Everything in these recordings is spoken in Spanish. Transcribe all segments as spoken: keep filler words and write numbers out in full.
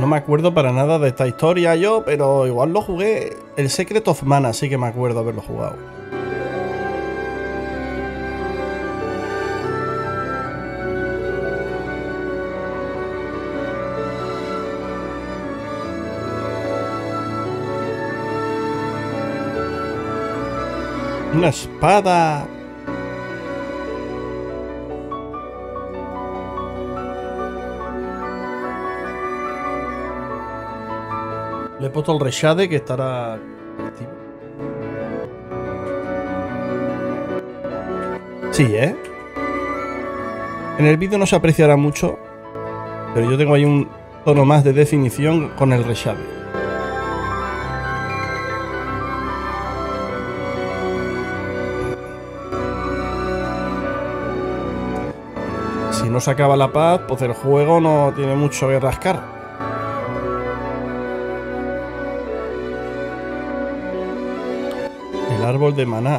No me acuerdo para nada de esta historia yo, pero igual lo jugué. El Secret of Mana sí que me acuerdo haberlo jugado. Una espada. Le he puesto el reshade que estará activo. Sí, ¿eh? En el vídeo no se apreciará mucho, pero yo tengo ahí un tono más de definición con el reshade. Si no se acaba la paz, pues el juego no tiene mucho que rascar. El árbol de maná.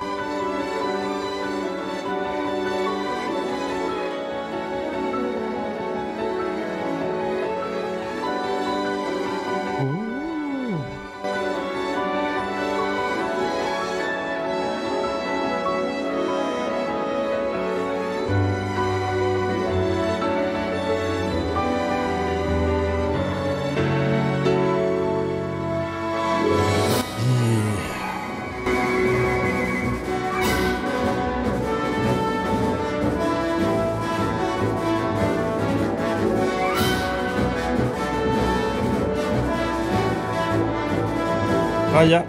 Vaya.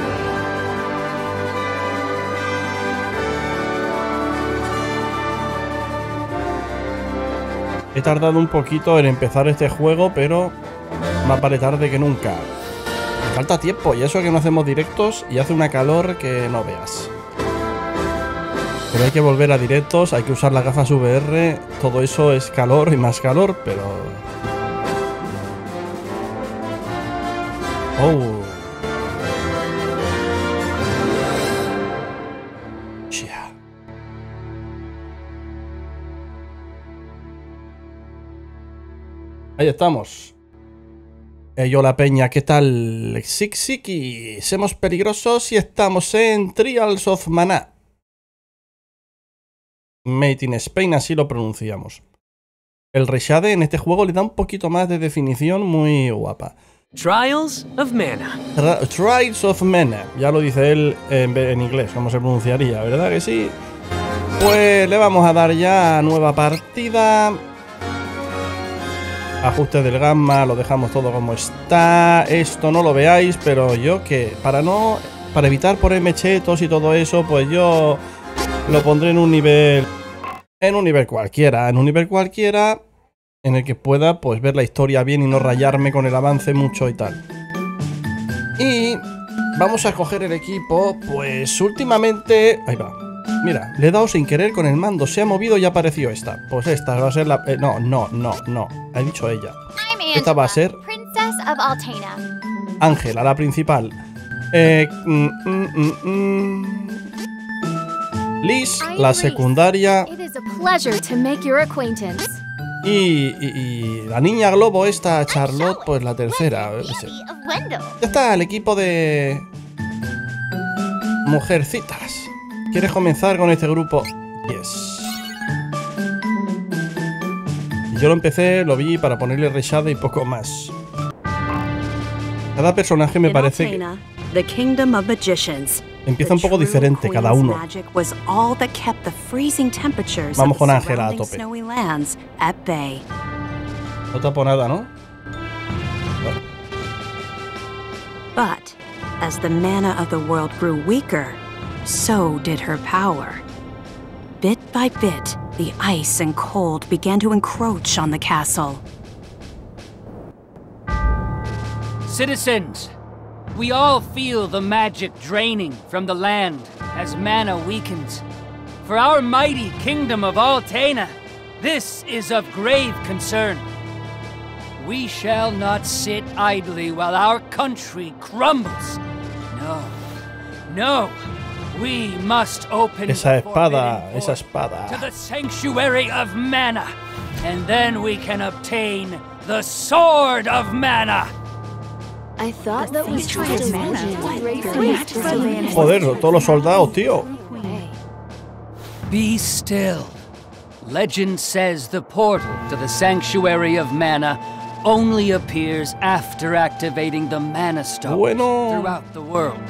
He tardado un poquito en empezar este juego, pero más vale tarde que nunca. Me falta tiempo, y eso que no hacemos directos y hace una calor que no veas. Pero hay que volver a directos, hay que usar las gafas V R, todo eso es calor y más calor, pero... Oh... Ahí estamos. Eh, yo la peña, ¿qué tal? Sixiki, somos peligrosos y estamos en Trials of Mana. Made in Spain, así lo pronunciamos. El reshade en este juego le da un poquito más de definición muy guapa. Trials of Mana. Tra Trials of Mana, ya lo dice él en, en inglés, como se pronunciaría, ¿verdad que sí? Pues le vamos a dar ya a nueva partida. Ajustes del gamma, lo dejamos todo como está. Esto no lo veáis, pero yo que para no para evitar ponerme chetos y todo eso, pues yo lo pondré en un nivel en un nivel cualquiera, en un nivel cualquiera en el que pueda pues ver la historia bien y no rayarme con el avance mucho y tal. Y vamos a coger el equipo, pues últimamente, ahí va. Mira, le he dado sin querer con el mando, se ha movido y ha aparecido esta. Pues esta va a ser la... Eh, no, no, no, no. Ha dicho ella. Esta va a ser... Ángela, la principal. Eh, mm, mm, mm, mm. Liz, la secundaria. Y, y, y la niña globo esta, Charlotte, pues la tercera. Ya está, el equipo de... Mujercitas. ¿Quieres comenzar con este grupo? Yes. Yo lo empecé, lo vi para ponerle reshade y poco más. Cada personaje me parece que empieza un poco diferente cada uno. Vamos con Ángela a tope. No tapo nada, ¿no? But as the mana of the world grew weaker, so did her power. Bit by bit, the ice and cold began to encroach on the castle. Citizens, we all feel the magic draining from the land as mana weakens. For our mighty kingdom of Altena, this is of grave concern. We shall not sit idly while our country crumbles. No, no. We must open esa espada, esa espada. to the sanctuary of mana, and then we can obtain the Sword of Mana. I thought that was trying to Joder, todos los soldados, tío. Be still. Legend says the portal to the Sanctuary of Mana only appears after activating the Mana Stones Bueno. throughout the world.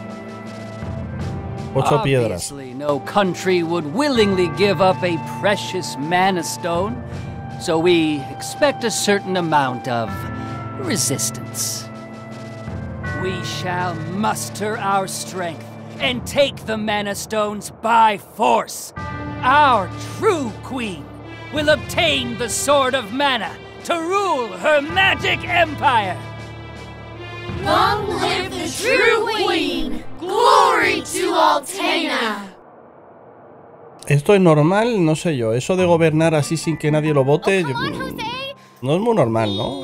Ocho piedras. Obviously, no country would willingly give up a precious Mana Stone, so we expect a certain amount of resistance. We shall muster our strength and take the Mana Stones by force. Our true queen will obtain the Sword of Mana to rule her magic empire. Long live the true queen! Glory to Altaina! Esto es normal, no sé yo. Eso de gobernar así sin que nadie lo vote, yo- no es muy normal, ¿no?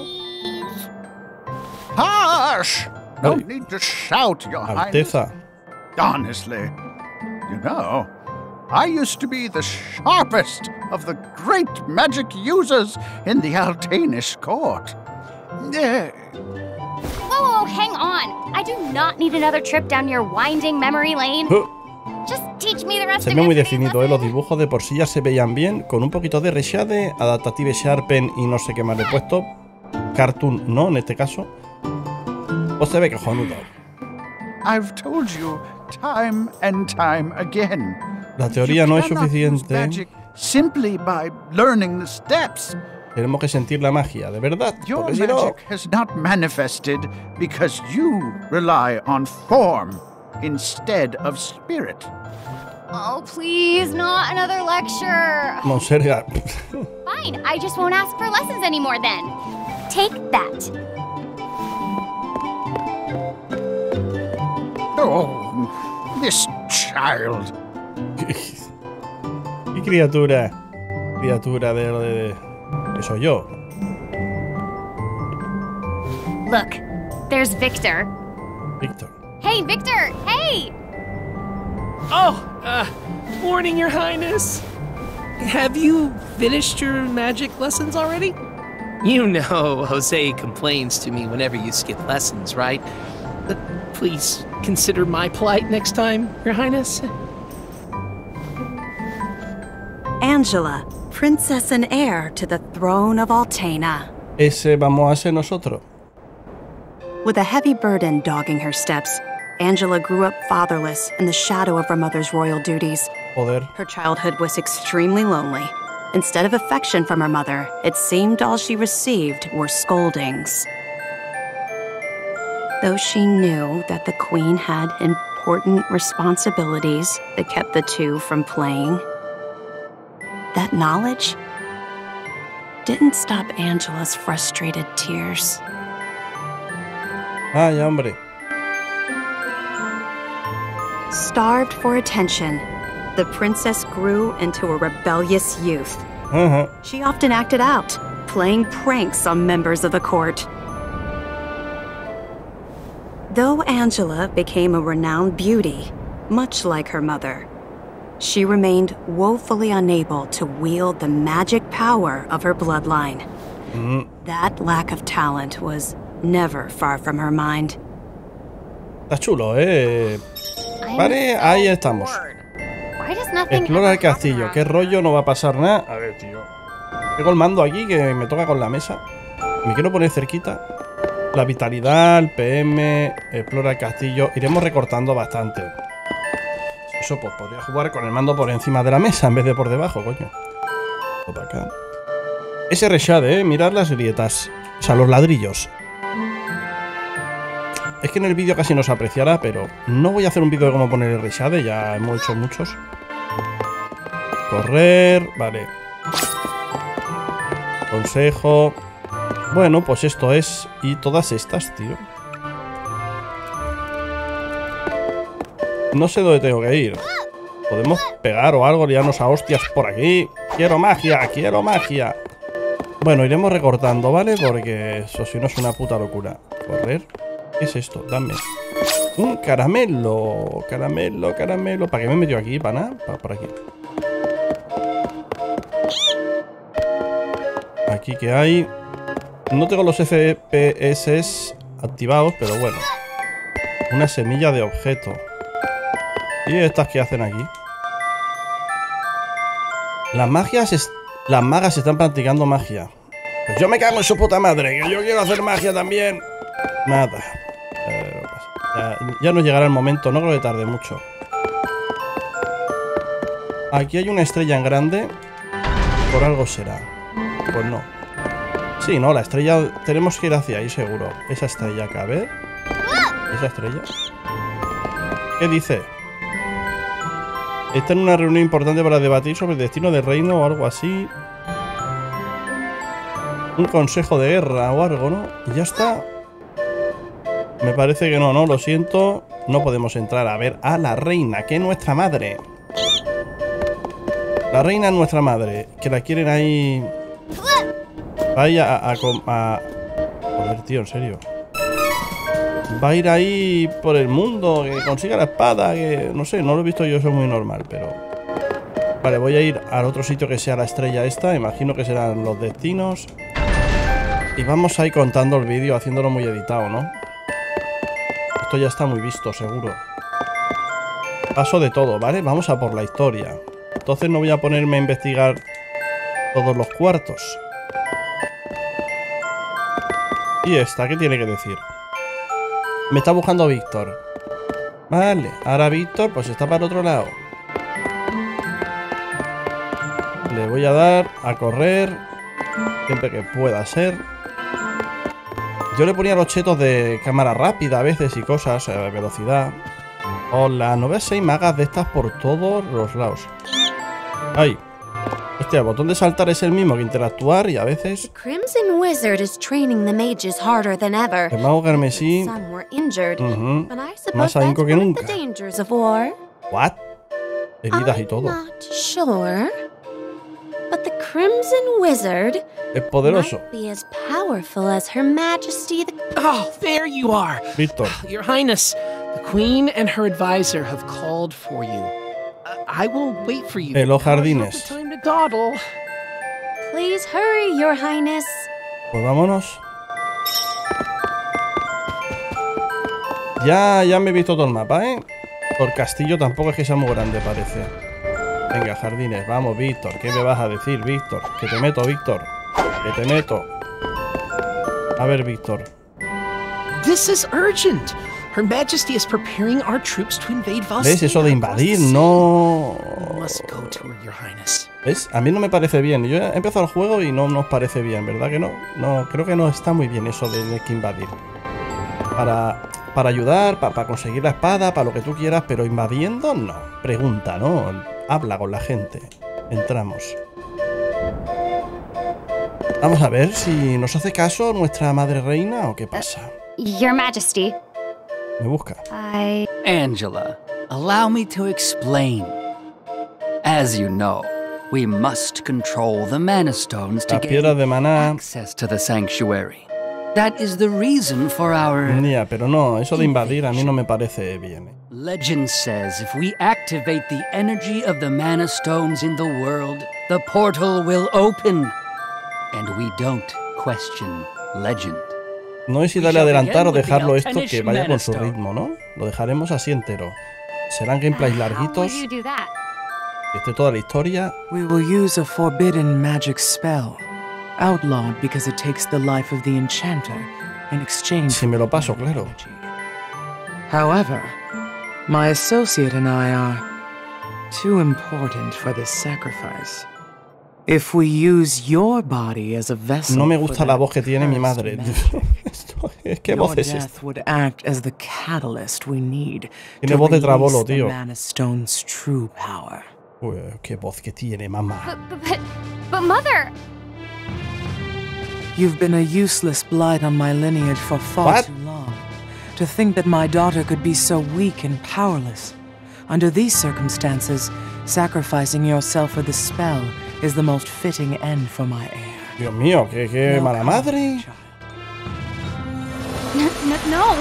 Hush! No Ay. need to shout, Your Highness. Alteza. Honestly, you know, I used to be the sharpest of the great magic users in the Altainish court. Eh, Whoa, whoa, hang on. I do not need another trip down your winding memory lane. Uh, Just teach me the rest Se of ve muy yesterday's definido, ¿eh? Los lesson. dibujos de por sí ya se veían bien. Con un poquito de reshade, adaptative sharpen y no sé qué más le he puesto. Cartoon no, en este caso. Pues se ve cojonudo. I've told you time and time again. La teoría no es You cannot use suficiente. magic simply by learning the steps. Tenemos que sentir la magia, de verdad. Your Porque si no, magic has not manifested because you rely on form instead of spirit. Oh, please, not another lecture. Monserga. Fine, I just won't ask for lessons anymore then. Take that. Oh, this child. ¿Qué criatura? Criatura de, de, de... que soy yo. Look, there's Victor. Víctor. Hey, Victor, hey! Oh, uh, morning, Your Highness. Have you finished your magic lessons already? You know Jose complains to me whenever you skip lessons, right? But please consider my plight next time, Your Highness. Angela, princess and heir to the throne of Altaina. Ese vamos a ser nosotros. With a heavy burden dogging her steps, Angela grew up fatherless in the shadow of her mother's royal duties. Joder. Her childhood was extremely lonely. Instead of affection from her mother, it seemed all she received were scoldings. Though she knew that the queen had important responsibilities that kept the two from playing, that knowledge didn't stop Angela's frustrated tears. Ay, hombre. Starved for attention, the princess grew into a rebellious youth. Ajá. She often acted out, playing pranks on members of the court. Though Angela became a renowned beauty, much like her mother, she remained woefully unable to wield the magic power of her bloodline. Mm. That lack of talent was never far from her mind. Está chulo, ¿eh? I'm Vale, so ahí estamos. bored. Why does nothing Explora ever el castillo. happen ¿Qué around rollo? No va a pasar nada. A ver, tío. Tengo el mando aquí que me toca con la mesa. Me quiero poner cerquita. La vitalidad, el P M, explora el castillo. Iremos recortando bastante. Eso, pues podría jugar con el mando por encima de la mesa en vez de por debajo, coño. Todo acá. Ese reshade, ¿eh? Mirad las grietas. O sea, los ladrillos. Es que en el vídeo casi no se apreciará, pero no voy a hacer un vídeo de cómo poner el reshade, ya hemos hecho muchos. Correr, vale. Consejo. Bueno, pues esto es. Y todas estas, tío. No sé dónde tengo que ir. Podemos pegar o algo, liarnos a hostias por aquí. Quiero magia, quiero magia. Bueno, iremos recortando, ¿vale? Porque eso si no es una puta locura. Correr. ¿Qué es esto? Dame. Un caramelo. Caramelo, caramelo. ¿Para qué me he metido aquí? ¿Para nada? Para por aquí. Aquí que hay. No tengo los F P S activados, pero bueno. Una semilla de objeto. ¿Y estas qué hacen aquí? Las magias... Es... Las magas están practicando magia. Pues yo me cago en su puta madre, que yo quiero hacer magia también. Nada. Eh, ya, ya nos llegará el momento, no creo que tarde mucho. Aquí hay una estrella en grande. Por algo será. Pues no. Sí, no, la estrella... Tenemos que ir hacia ahí, seguro. Esa estrella acá, a ver. ¿Esa estrella? ¿Qué dice? Está en una reunión importante para debatir sobre el destino del reino o algo así. Un consejo de guerra o algo, ¿no? Y ya está. Me parece que no, ¿no? Lo siento. No podemos entrar a ver a la reina, que es nuestra madre. La reina es nuestra madre. Que la quieren ahí... Vaya a... a, a, a... Joder, tío, en serio. Va a ir ahí por el mundo, que consiga la espada, que... No sé, no lo he visto yo, eso es muy normal, pero... Vale, voy a ir al otro sitio que sea la estrella esta. Imagino que serán los destinos. Y vamos a ir contando el vídeo, haciéndolo muy editado, ¿no? Esto ya está muy visto, seguro. Paso de todo, ¿vale? Vamos a por la historia. Entonces no voy a ponerme a investigar todos los cuartos. ¿Y esta qué tiene que decir? Me está buscando Víctor. Vale, ahora Víctor pues está para el otro lado. Le voy a dar a correr siempre que pueda ser. Yo le ponía los chetos de cámara rápida a veces y cosas, eh, velocidad. Hola, no ves seis magas de estas por todos los lados. Ay. Hostia, el botón de saltar es el mismo que interactuar y a veces... Crimson Wizard is training the mages harder than ever. El mago carmesí... Some were injured, uh-huh. but I suppose Más ahínco que that's one nunca. of the dangers of war. What? Heridas y todo. I'm not sure, but the Crimson Wizard Es poderoso. might be as powerful as Her Majesty the... Oh, there you are. Víctor. Your Highness, the Queen and her advisor have called for you. Uh, I will wait for you. En los jardines. Time to dawdle. Please hurry, Your Highness. Pues vámonos. Ya, ya me he visto todo el mapa, ¿eh? Por castillo tampoco es que sea muy grande, parece. Venga, jardines, vamos, Víctor. ¿Qué me vas a decir, Víctor? Que te meto, Víctor. Que te meto. A ver, Víctor. This is urgent. Her Majesty is preparing our troops to invade Valsenia. ¿Ves? Eso de invadir, no... We must go to her, Your Highness. ¿Ves? A mí no me parece bien. Yo he empezado el juego y no nos parece bien, ¿verdad que no? No, creo que no está muy bien eso de tener que invadir. Para, para ayudar, para, para conseguir la espada, para lo que tú quieras, pero invadiendo, no. Pregunta, ¿no? Habla con la gente. Entramos. Vamos a ver si nos hace caso nuestra madre reina o qué pasa. Your Majesty. Me busca. I... Angela, allow me to explain. As you know, we must control the mana stones to Las piedras de gain maná. access to the sanctuary. That is the reason for our... Ya, pero no, eso de invadir a mí no me parece bien. Legend says if we activate the energy of the mana stones in the world, the portal will open. And we don't question legend. No es si darle a adelantar o dejarlo esto que vaya con su ritmo, ¿no? Lo dejaremos así entero. Serán gameplays larguitos. How will you do that? Que esté toda la historia. We will use a forbidden magic spell, outlawed because it takes the life of the enchanter in exchange. Si me lo paso, claro. However, my associate and I are too important for this sacrifice. If we use your body as a vessel, no me gusta la voz que tiene mi madre. Es que voz es esta. Would act as the catalyst we need tiene voz de trabolo, tío. Mana Stone's true power. Uy, qué voz que tiene, mamá. But, but, but Mother... You've been a useless blight on my lineage for far What? too long. To think that my daughter could be so weak and powerless. Under these circumstances, sacrificing yourself for the spell is the most fitting end for my heir. Dios mío, qué, qué No mala madre. No, no, no.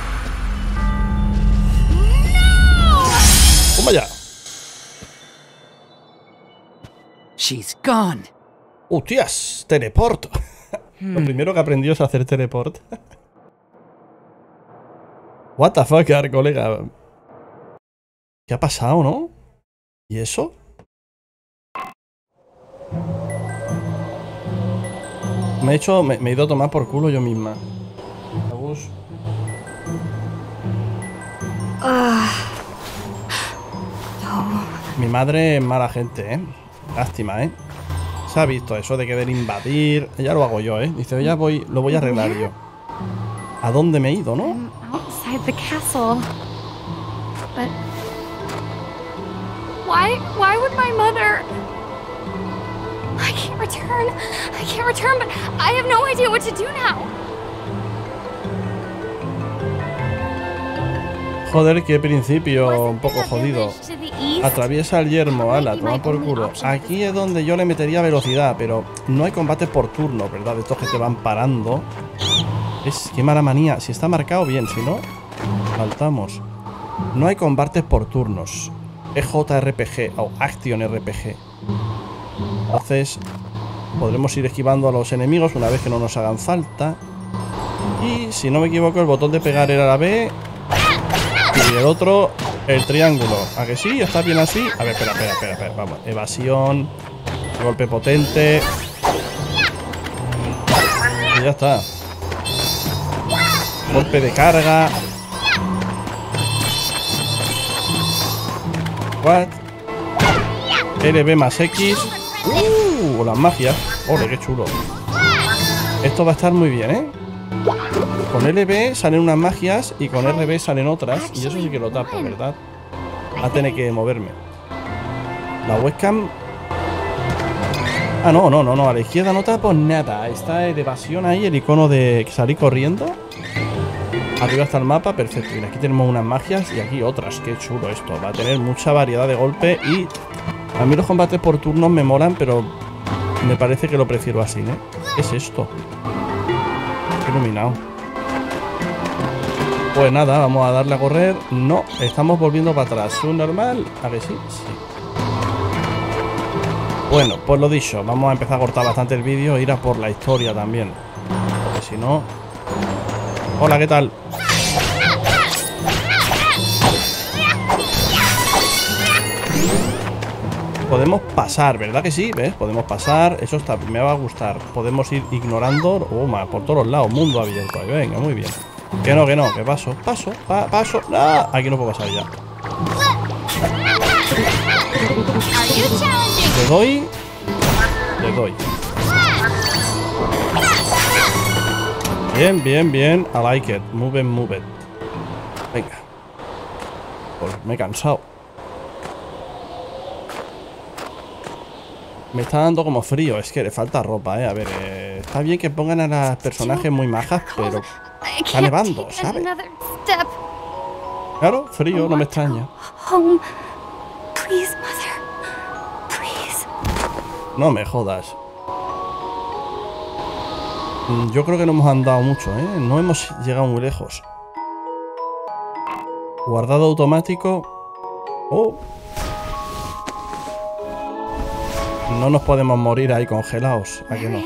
Toma ya. She's gone. Hostias, teleporto. Lo primero que aprendió es hacer teleport. What the fuck, colega. ¿Qué ha pasado, no? ¿Y eso? Me he hecho... Me, me he ido a tomar por culo yo misma. Agus. Ah. No. Mi madre es mala gente, ¿eh? Lástima, ¿eh? Se ha visto eso de querer invadir. Ya lo hago yo, ¿eh? Dice, ya voy... Lo voy a arreglar yo. ¿A dónde me he ido, no? Outside the castle. But... Why... Why would my mother... I can't return. I can't return, but I have no idea what to do now. Joder, qué principio un poco jodido. Atraviesa el yermo, ala, toma por culo. Aquí es donde yo le metería velocidad, pero no hay combates por turno, ¿verdad? De estos que te van parando. Es qué mala manía. Si está marcado, bien. Si no, saltamos. No hay combates por turnos. E J R P G o Action R P G. Entonces podremos ir esquivando a los enemigos una vez que no nos hagan falta. Y si no me equivoco, el botón de pegar era la B y el otro el triángulo. ¿A que sí? ¿Está bien así? A ver, espera, espera, espera, espera. Vamos. Evasión. Golpe potente. Y ya está. Golpe de carga. What? L B más X. Uh, las magias. Ole, qué chulo. Esto va a estar muy bien, ¿eh? Con L B salen unas magias y con R B salen otras. Y eso sí que lo tapo, ¿verdad? Va a tener que moverme. La webcam... Ah, no, no, no, no. A la izquierda no tapo nada. Está de evasión ahí, el icono de salir corriendo. Arriba está el mapa, perfecto. Y aquí tenemos unas magias y aquí otras. Qué chulo esto. Va a tener mucha variedad de golpe y... A mí los combates por turnos me molan, pero me parece que lo prefiero así, ¿eh? ¿Qué es esto? Qué iluminado. Pues nada, vamos a darle a correr. No, estamos volviendo para atrás. ¿Subnormal? ¿A que sí? Sí. Bueno, pues lo dicho, vamos a empezar a cortar bastante el vídeo e ir a por la historia también. Porque si no... Hola, ¿qué tal? Podemos pasar, ¿verdad que sí? ¿Ves? Podemos pasar. Eso está, me va a gustar. Podemos ir ignorando. Oh, ma, por todos lados. Mundo abierto. Ahí, venga, muy bien. Que no, que no, que paso. Paso, pa, paso. ¡Ah! Aquí no puedo pasar ya. Le doy. Le doy. Bien, bien, bien. I like it. Move it, move it. Venga. Pues me he cansado. Me está dando como frío, es que le falta ropa, eh. A ver, eh, está bien que pongan a las personajes muy majas, pero está nevando, ¿sabes? Claro, frío, no me extraña. No me jodas. Yo creo que no hemos andado mucho, eh. No hemos llegado muy lejos. Guardado automático. Oh. No nos podemos morir ahí congelados, ¿a que no?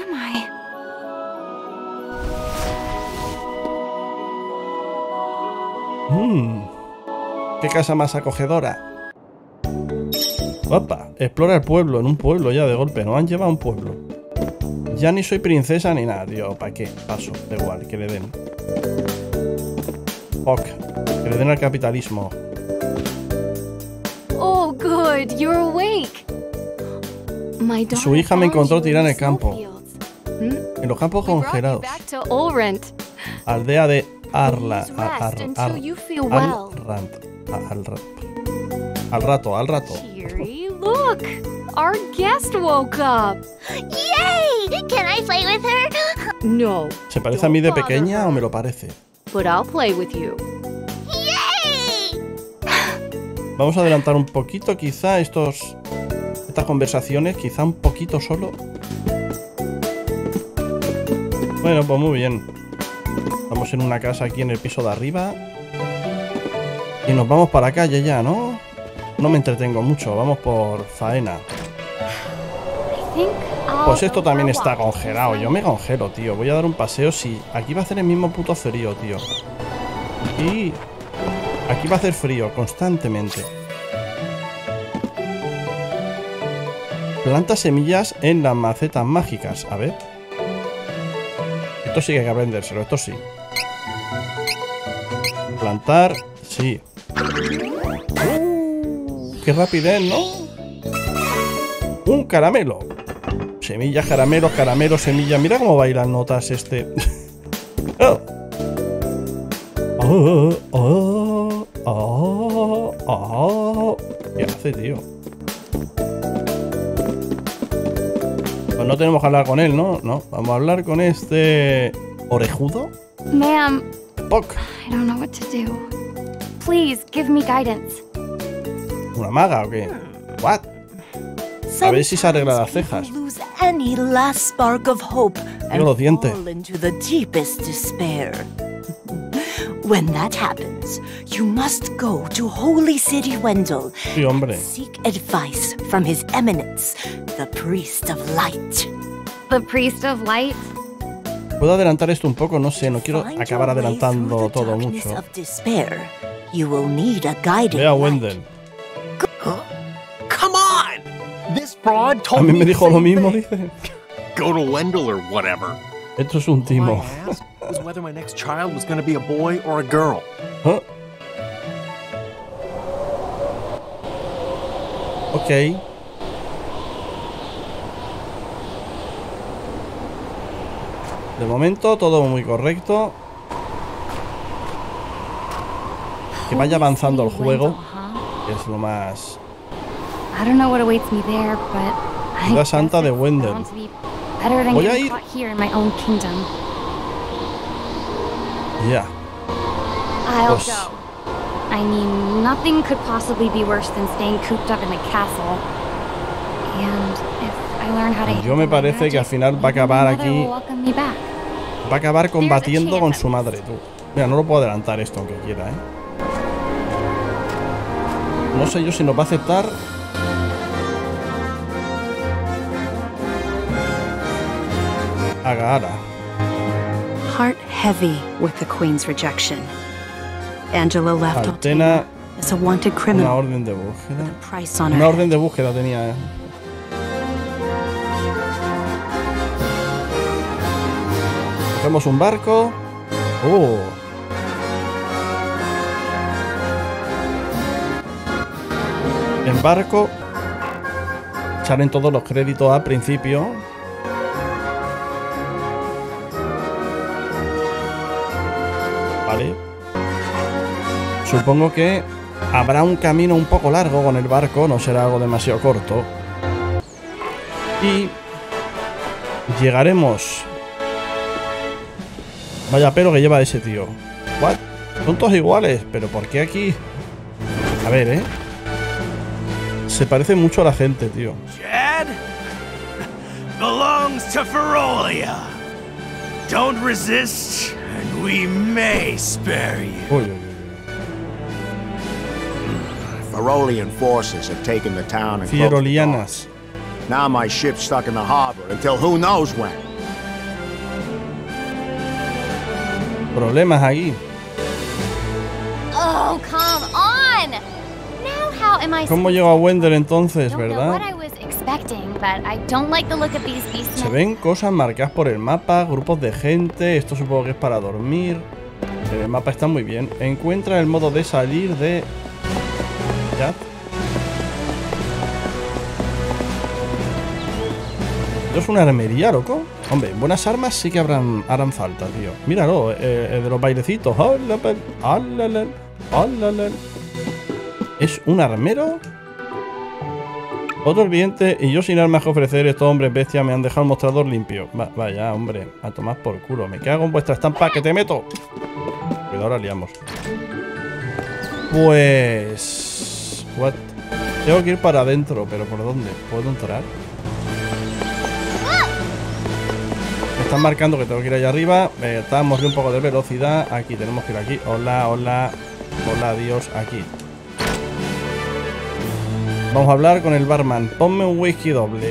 Mmm. Qué casa más acogedora. Opa, explora el pueblo, en un pueblo ya de golpe. Nos han llevado a un pueblo. Ya ni soy princesa ni nada, tío. ¿Para qué? Paso, da igual, que le den. Ok, que le den al capitalismo. Oh, good, you're awake. Su hija me encontró tirada en el campo. En los campos congelados. Aldea de Arla. Ar, ar, ar, al, al, al rato, al rato. Look, our guest woke up. Yay! Can I play with her? No. ¿Se parece a mí de pequeña o me lo parece? But I'll play with you. Yay! Vamos a adelantar un poquito, quizá estos estas conversaciones, quizá un poquito solo. Bueno, pues muy bien. Estamos en una casa aquí en el piso de arriba. Y nos vamos para la calle ya, ¿no? No me entretengo mucho, vamos por faena. I think Pues esto también está congelado. Yo me congelo, tío. Voy a dar un paseo. Sí, aquí va a hacer el mismo puto frío, tío. Y aquí va a hacer frío constantemente. Planta semillas en las macetas mágicas. A ver. Esto sí que hay que aprendérselo. Esto sí. Plantar. Sí. Uh, qué rapidez, ¿no? Un caramelo. Semillas, caramelos, caramelos, semillas. Mira cómo bailan notas este. Oh. Oh, oh, oh, oh. ¿Qué hace, tío? Pues no tenemos que hablar con él, ¿no? No, vamos a hablar con este orejudo. Ma'am, Poc. I don't know what to do. Please give me guidance. ¿Una maga o qué? What? A ver si se arregla las cejas. Any last spark of hope and los dientes. fall into the deepest despair. When that happens, you must go to Holy City Wendell Sí, hombre. and seek advice from His Eminence, the Priest of Light. The Priest of Light? ¿Puedo adelantar esto un poco? No sé, no quiero Find acabar your way adelantando through the todo darkness mucho. of despair. You will need a guiding Ve a light. Wendell. Come on! This fraud A told mí me me the dijo lo same mismo, thing. dice. Go to Wendell or whatever. Esto es un timo. All I asked was whether my next child was going to be a boy or a girl. ¿Ah? Ok. De momento todo muy correcto. Que vaya avanzando el juego, que es lo más... I don't know what awaits me there, but I Ciudad guess Santa de it's Wendell. bound to be better than Voy a getting ir. caught here in my own kingdom. Ya. I'll Pues- go. I mean, nothing could possibly be worse than staying cooped up in the castle. And if I learn how to Yo me handle my parece que al magic, final va a maybe acabar my mother aquí. will welcome me back. Va a acabar combatiendo con su madre, tú. Mira, no lo puedo adelantar esto aunque quiera, ¿eh? No sé yo si nos va a aceptar. Agahara. Heart heavy with the Queen's rejection. Angela left Altena. as a wanted Una criminal. orden de búsqueda. Price on her Una head. orden de búsqueda tenía, ¿eh? Cogemos un barco. Oh. En barco salen todos los créditos al principio. Vale. Supongo que habrá un camino un poco largo con el barco, no será algo demasiado corto. Y llegaremos. Vaya pelo que lleva ese tío. What? Son todos iguales, pero ¿por qué aquí? A ver, ¿eh? Se parece mucho a la gente, tío. Chad belongs to Ferolia. Don't resist, and we may spare you. Uy, uy, uy. Ferolian forces have taken the town and closed the Fierolianas. doors. Now my ship's stuck in the harbor until who knows when. Problemas aquí. Oh, come on! Now how am I ¿Cómo llegó a Wendell entonces, I don't know verdad? what I was expecting, but I don't like the look of these beasts. Se ven cosas marcadas por el mapa, grupos de gente. Esto supongo que es para dormir. El mapa está muy bien. Encuentra el modo de salir de... ¿Ya? ¿Esto es una armería, loco? Hombre, buenas armas sí que habrán, harán falta, tío. Míralo, eh, eh, de los bailecitos. Alalal, alalal, alalal. ¿Es un armero? Otro cliente y yo sin armas que ofrecer. Estos hombres bestias me han dejado el mostrador limpio. Va, vaya, hombre, a tomar por culo. Me cago en vuestra estampa, que te meto. Cuidado, ahora liamos. Pues... What? Tengo que ir para adentro, pero ¿por dónde? ¿Puedo entrar? Me están marcando que tengo que ir allá arriba. Eh, Estamos un poco de velocidad. Aquí, tenemos que ir aquí. Hola, hola. Hola, adiós, aquí. Vamos a hablar con el barman. Ponme un whisky doble.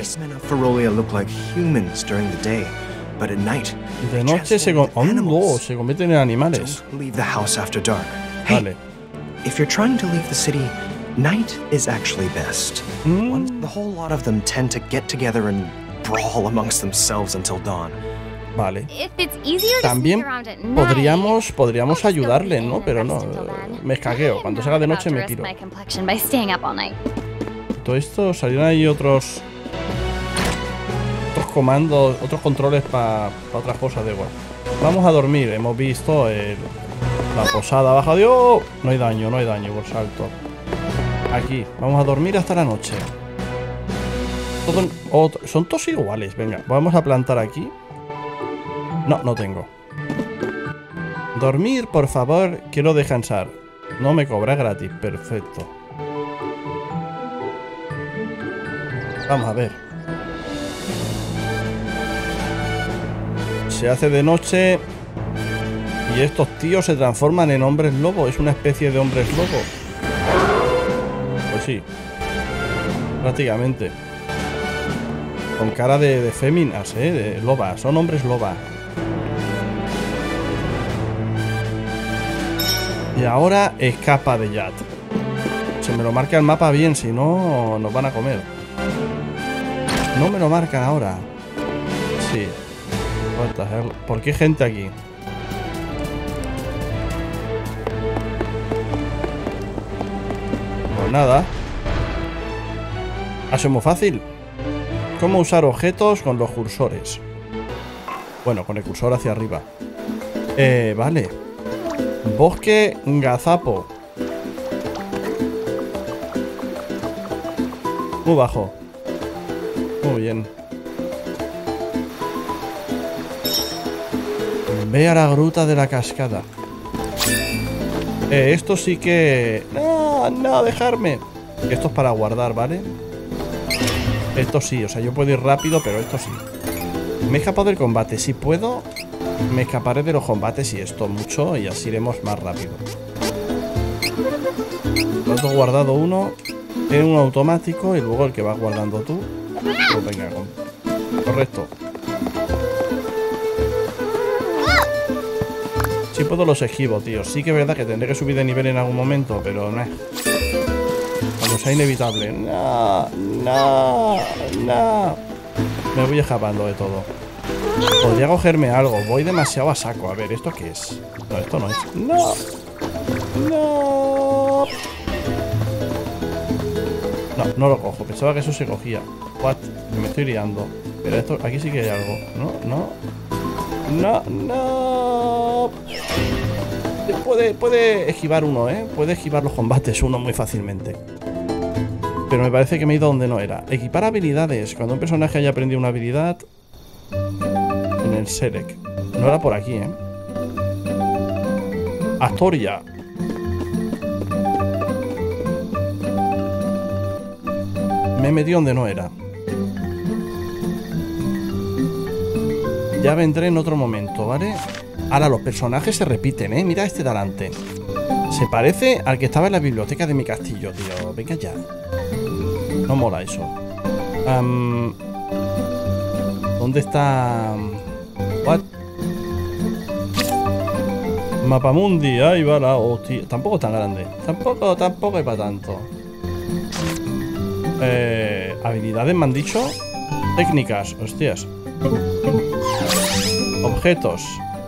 De noche se, con oh, se convierten en animales. Vale. If you're trying to leave the city, night is actually best. Mm. Once the whole lot of them tend to get together and brawl amongst themselves until dawn. Vale. If it's easier to También sneak around at night, podríamos, podríamos ayudarle, ¿no? Pero no, me escaqueo. Cuando salga de noche me piro. my complexion by staying up all night. Todo esto, salieron ahí otros otros comandos, otros controles para pa otras cosas, de igual. Vamos a dormir, hemos visto el, la posada baja. ¡Dios! No hay daño, no hay daño por salto. Aquí, vamos a dormir hasta la noche. Todo, otro, son todos iguales, venga, vamos a plantar aquí. No, no tengo. Dormir, por favor, quiero descansar. No me cobra gratis, perfecto. Vamos a ver. Se hace de noche y estos tíos se transforman en hombres lobo. Es una especie de hombres lobo. Pues sí. Prácticamente. Con cara de, de féminas, ¿eh? De loba. Son hombres loba. Y ahora escapa de Yat. Se me lo marca el mapa bien, si no nos van a comer. No me lo marcan ahora. Sí. ¿Por qué gente aquí? Pues nada. Ha sido muy fácil. ¿Cómo usar objetos con los cursores? Bueno, con el cursor hacia arriba. Eh, vale. Bosque gazapo. Muy bajo. Muy bien. Ve a la gruta de la cascada. Eh, esto sí que... No, no, dejarme. Esto es para guardar, ¿vale? Esto sí, o sea, yo puedo ir rápido, pero esto sí. Me he escapado del combate. Si puedo, me escaparé de los combates y esto mucho, y así iremos más rápido. Lo he guardado uno. Tiene un automático y luego el que vas guardando tú. Pues venga, correcto. Si puedo los esquivo, tío. Sí que es verdad que tendré que subir de nivel en algún momento, pero no. Cuando sea inevitable. No, no, no. Me voy escapando de todo. Podría cogerme algo. Voy demasiado a saco. A ver, ¿esto qué es? No, esto no es. No. No. No, no lo cojo. Pensaba que eso se cogía. What? Me estoy liando. Pero esto, aquí sí que hay algo. No, no. No, no. Puede, puede esquivar uno, ¿eh? Puede esquivar los combates uno muy fácilmente. Pero me parece que me he ido donde no era. Equipar habilidades. Cuando un personaje haya aprendido una habilidad... En el Select. No era por aquí, ¿eh? Astoria. Me he metido donde no era. Ya vendré en otro momento, ¿vale? Ahora los personajes se repiten, ¿eh? Mira este delante. Se parece al que estaba en la biblioteca de mi castillo, tío. Venga ya. No mola eso. Um, ¿Dónde está...? What? Mapamundi. Ahí va la hostia. Tampoco es tan grande. Tampoco, tampoco es para tanto. Eh, habilidades me han dicho. Técnicas, hostias. Objetos.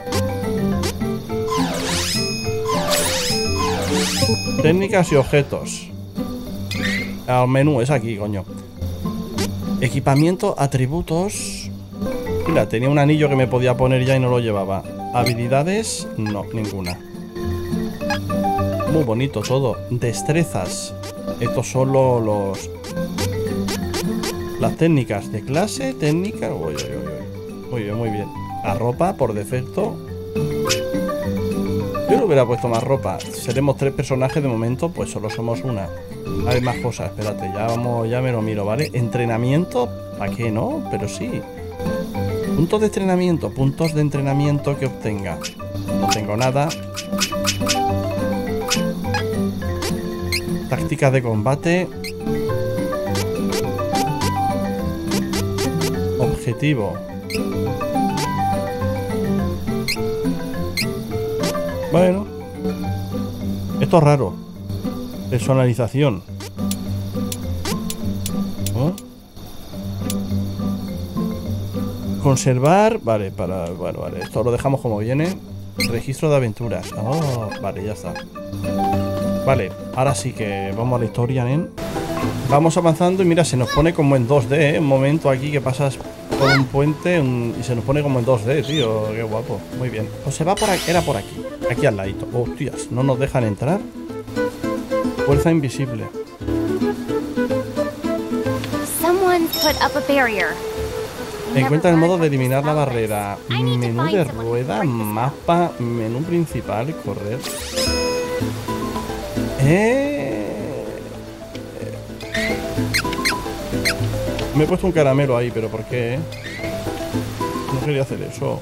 Técnicas y objetos. El menú es aquí, coño. Equipamiento, atributos. Mira, tenía un anillo que me podía poner ya y no lo llevaba. Habilidades, no, ninguna. Muy bonito todo. Destrezas. Estos son los... los las técnicas de clase, técnicas... Uy, uy, uy. Muy bien, muy bien. La ropa, por defecto. Yo no hubiera puesto más ropa. Seremos tres personajes de momento, pues solo somos una. Hay más cosas, espérate, ya vamos, ya me lo miro, ¿vale? Entrenamiento, ¿para qué no? Pero sí. Puntos de entrenamiento, puntos de entrenamiento que obtenga. No tengo nada. Tácticas de combate. Objetivo. Bueno. Esto es raro. Personalización. ¿Oh? Conservar. Vale, para. Bueno, vale. Esto lo dejamos como viene. Registro de aventuras. Oh, vale, ya está. Vale, ahora sí que vamos a la historia, ¿eh? Vamos avanzando y mira, se nos pone como en dos D, ¿eh? Un momento aquí que pasas por un puente un... y se nos pone como en dos D, tío. Qué guapo. Muy bien. Pues se va por aquí. Era por aquí. Aquí al ladito. Hostias, no nos dejan entrar. Fuerza invisible. Put up a barrier. Encuentra el modo de eliminar la barrera. Menú de rueda, mapa, menú principal, correr. Eh... Me he puesto un caramelo ahí, pero ¿por qué? No quería hacer eso.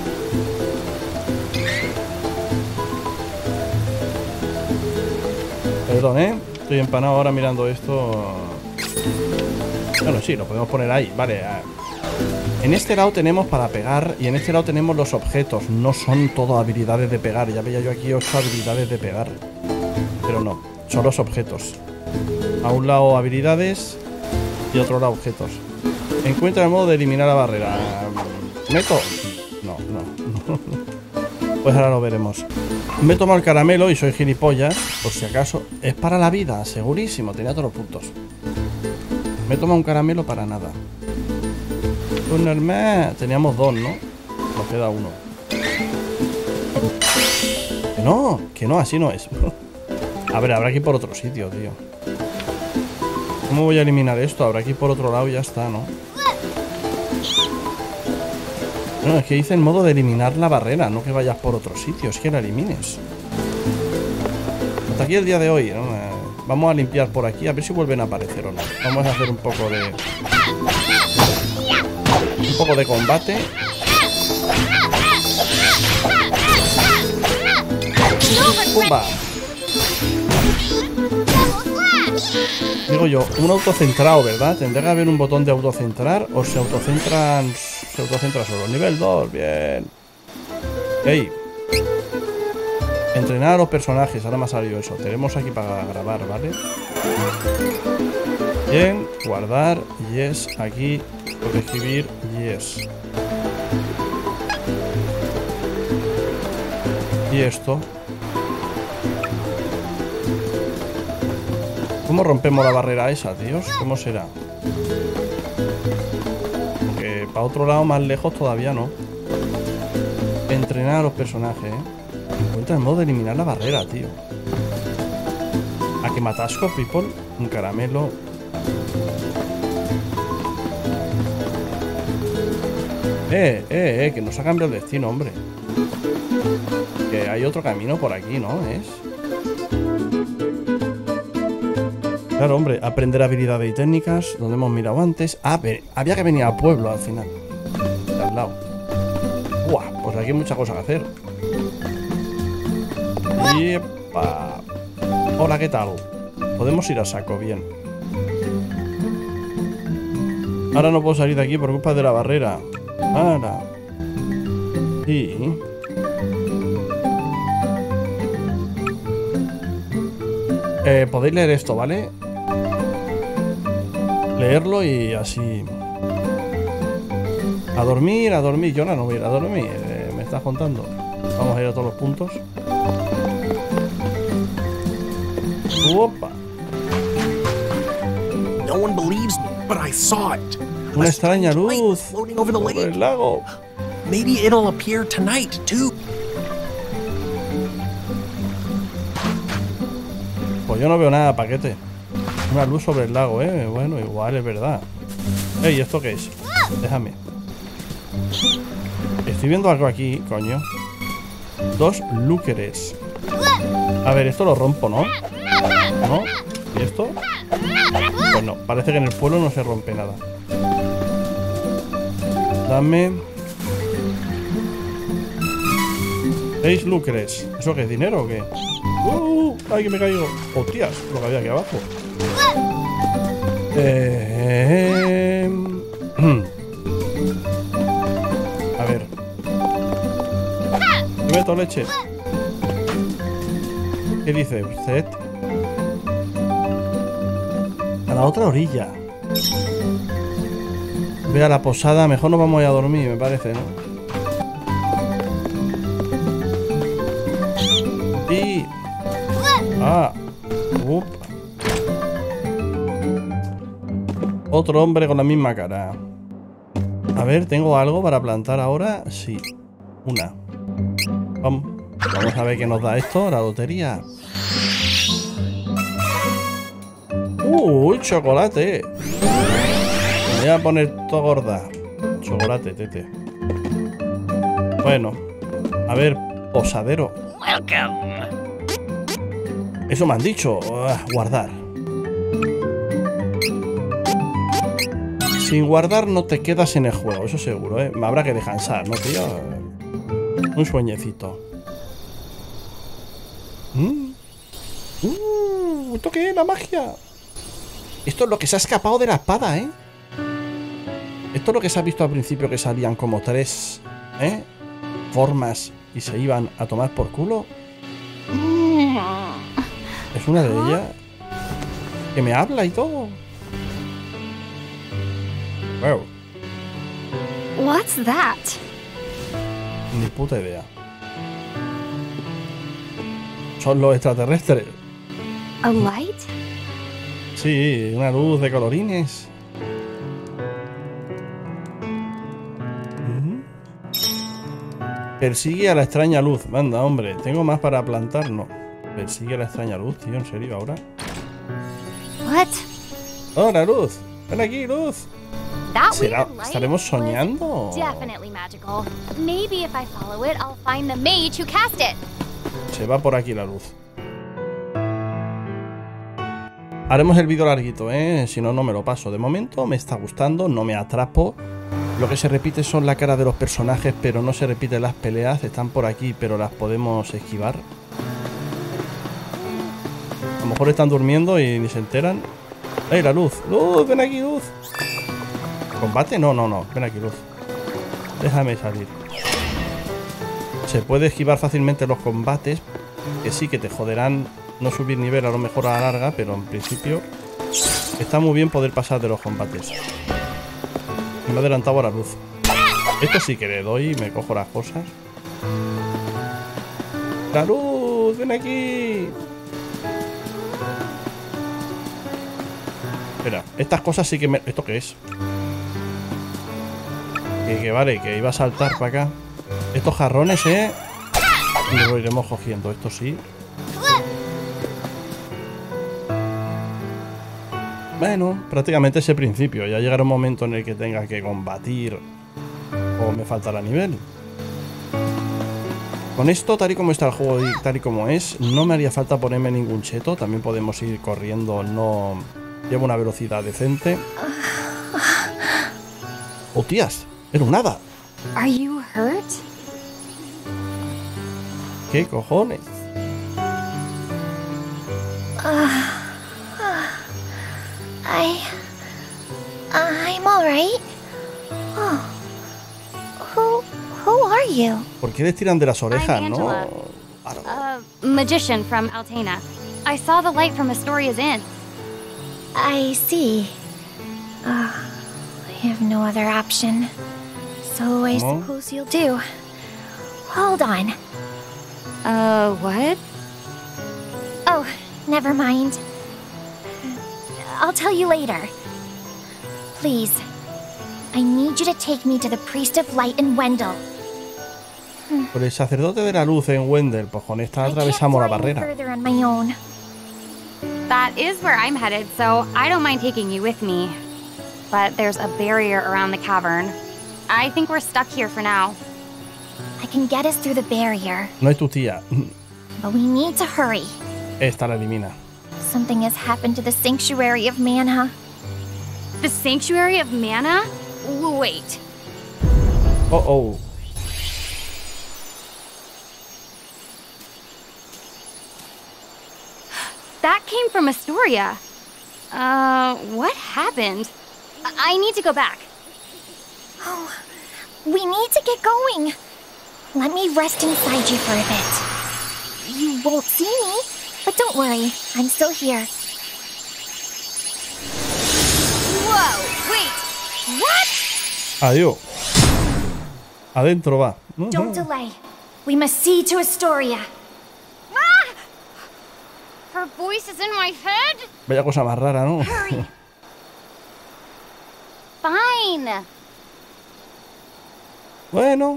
Perdón, ¿eh? Estoy empanado ahora mirando esto. Bueno, sí, lo podemos poner ahí, vale. En este lado tenemos para pegar y en este lado tenemos los objetos. No son todo habilidades de pegar. Ya veía yo aquí ocho habilidades de pegar. Pero no, son los objetos. A un lado habilidades y otro lado objetos. Encuentra el modo de eliminar la barrera. ¿Meto? No, no. Pues ahora lo veremos. Me he tomado el caramelo y soy gilipollas. Por si acaso. Es para la vida, segurísimo. Tenía todos los puntos. Me he tomado un caramelo para nada. Pues normal. Teníamos dos, ¿no? Nos queda uno. Que no, que no, así no es. A ver, habrá que ir por otro sitio, tío. ¿Cómo voy a eliminar esto? Habrá que ir por otro lado y ya está, ¿no? No, es que dice el modo de eliminar la barrera, no que vayas por otro sitio, es que la elimines. Hasta aquí el día de hoy, ¿no? Vamos a limpiar por aquí, a ver si vuelven a aparecer o no. Vamos a hacer un poco de... Un poco de combate. ¡Pumba! Digo yo, un autocentrado, ¿verdad? Tendrá que haber un botón de autocentrar o se autocentran... Se autocentra solo. Nivel dos, bien. ¡Ey! Entrenar a los personajes, ahora me ha salido eso. Tenemos aquí para grabar, ¿vale? Bien, guardar, yes, aquí, por escribir, yes. Y esto. ¿Cómo rompemos la barrera esa, tíos? ¿Cómo será? Porque para otro lado, más lejos, todavía no. Entrenar a los personajes, ¿eh? Encuentra el modo de eliminar la barrera, tío. ¿A que matasco, people? Un caramelo. Eh, eh, eh, que nos ha cambiado el destino, hombre. Que hay otro camino por aquí, ¿no? Es... Claro, hombre, aprender habilidades y técnicas, donde hemos mirado antes. Ah, había que venir al pueblo al final. De al lado. Buah, pues aquí hay muchas cosas que hacer. ¡Yepa! Hola, ¿qué tal? Podemos ir a saco, bien. Ahora no puedo salir de aquí por culpa de la barrera. Ahora. Sí. Eh, podéis leer esto, ¿vale? Leerlo y así. A dormir, a dormir. Yo no voy a ir a dormir. Eh, me estás contando. Vamos a ir a todos los puntos. Opa. No one believes me, but I saw it. Una extraña luz sobre el lago. Maybe it'll appear tonight too. Pues yo no veo nada, paquete. Una luz sobre el lago, eh. Bueno, igual es verdad. Ey, ¿esto qué es? Déjame. Estoy viendo algo aquí, coño. Dos lúqueres. A ver, esto lo rompo, ¿no? ¿No? ¿Y esto? Pues no, parece que en el pueblo no se rompe nada. Dame... Seis lucres. ¿Eso qué es? ¿Dinero o qué? ¡Uh! ¡Ay, que me caigo! ¡Hostias! Lo que había aquí abajo. Eh... ¿Me meto leche? ¿Qué dice usted? A la otra orilla. Ve a la posada. Mejor nos vamos a ir a dormir, me parece, ¿no? Y... Ah. Up. Otro hombre con la misma cara. A ver, ¿tengo algo para plantar ahora? Sí. Una. Vamos. Vamos a ver qué nos da esto. La lotería. ¡Uh! ¡Chocolate! Me voy a poner todo gorda. Chocolate, tete. Bueno. A ver, posadero. Welcome. Eso me han dicho. Uh, guardar. Sin guardar no te quedas en el juego, eso seguro, ¿eh? Me habrá que descansar, ¿no, tío? Un sueñecito. ¿Mm? Uh, ¿Esto qué es? La magia. Esto es lo que se ha escapado de la espada, ¿eh? Esto es lo que se ha visto al principio, que salían como tres, ¿eh? Formas y se iban a tomar por culo. Es una de ellas. Que me habla y todo. Wow. What's that? Ni puta idea. Son los extraterrestres. A light? Sí, una luz de colorines. Uh-huh. Persigue a la extraña luz. Manda, hombre. Tengo más para plantar, no. Persigue a la extraña luz, tío. ¿En serio ahora? What? Hola, luz. Ven aquí, luz. That ¿Será, weird light ¿Estaremos soñando? was definitely magical. Maybe if I follow it, I'll find the mage who cast it. Se va por aquí la luz. Haremos el vídeo larguito, ¿eh? Si no, no me lo paso. De momento me está gustando, no me atrapo. Lo que se repite son la cara de los personajes, pero no se repiten las peleas. Están por aquí, pero las podemos esquivar. A lo mejor están durmiendo y ni se enteran. ¡Ey, la luz! ¡Luz! ¡Ven aquí, luz! ¿Combate? No, no, no. Ven aquí, luz. Déjame salir. Se puede esquivar fácilmente los combates, que sí que te joderán no subir nivel a lo mejor a la larga, pero en principio está muy bien poder pasar de los combates. Me he adelantado a la luz. Esto sí que le doy y me cojo las cosas. ¡La luz! ¡Ven aquí! Espera, estas cosas sí que me... ¿Esto qué es? Que, que vale, que iba a saltar para acá. Estos jarrones, ¿eh? Y lo iremos cogiendo, esto sí. Bueno, prácticamente ese principio. Ya llegará un momento en el que tenga que combatir o me faltará nivel. Con esto, tal y como está el juego y tal y como es, no me haría falta ponerme ningún cheto. También podemos ir corriendo, no... Llevo una velocidad decente. ¡Oh, tías! ¡Era un hada! Are you hurt? ¿Qué cojones? Uh, uh, I... I'm alright. Oh. Who... Who are you? ¿Por qué les tiran de las orejas, I'm no? Angela, a magician from Altena. I saw the light from Astoria's Inn. I see. Uh, I have no other option. So I No. suppose you'll do. Hold on. Uh, what? Oh, never mind. I'll tell you later. Please. I need you to take me to the Priest of Light in Wendell. Por el sacerdote de la luz en Wendell. Pues con esta atravesamos la barrera. Further on my own. That is where I'm headed, so I don't mind taking you with me. But there's a barrier around the cavern. I think we're stuck here for now. I can get us through the barrier, No es tu tía. but we need to hurry. Esta la elimina. Something has happened to the Sanctuary of Mana. The Sanctuary of Mana? Wait. Oh, oh. That came from Astoria. Uh, what happened? I, I need to go back. Oh, we need to get going. let me rest inside you for a bit. You won't see me, but don't worry, I'm still here. Whoa, wait, what? Adiós. Adentro va. Don't delay. We must see to Astoria. Ah! Her voice is in my head? Vaya cosa más rara, ¿no? Hurry. Fine. Bueno.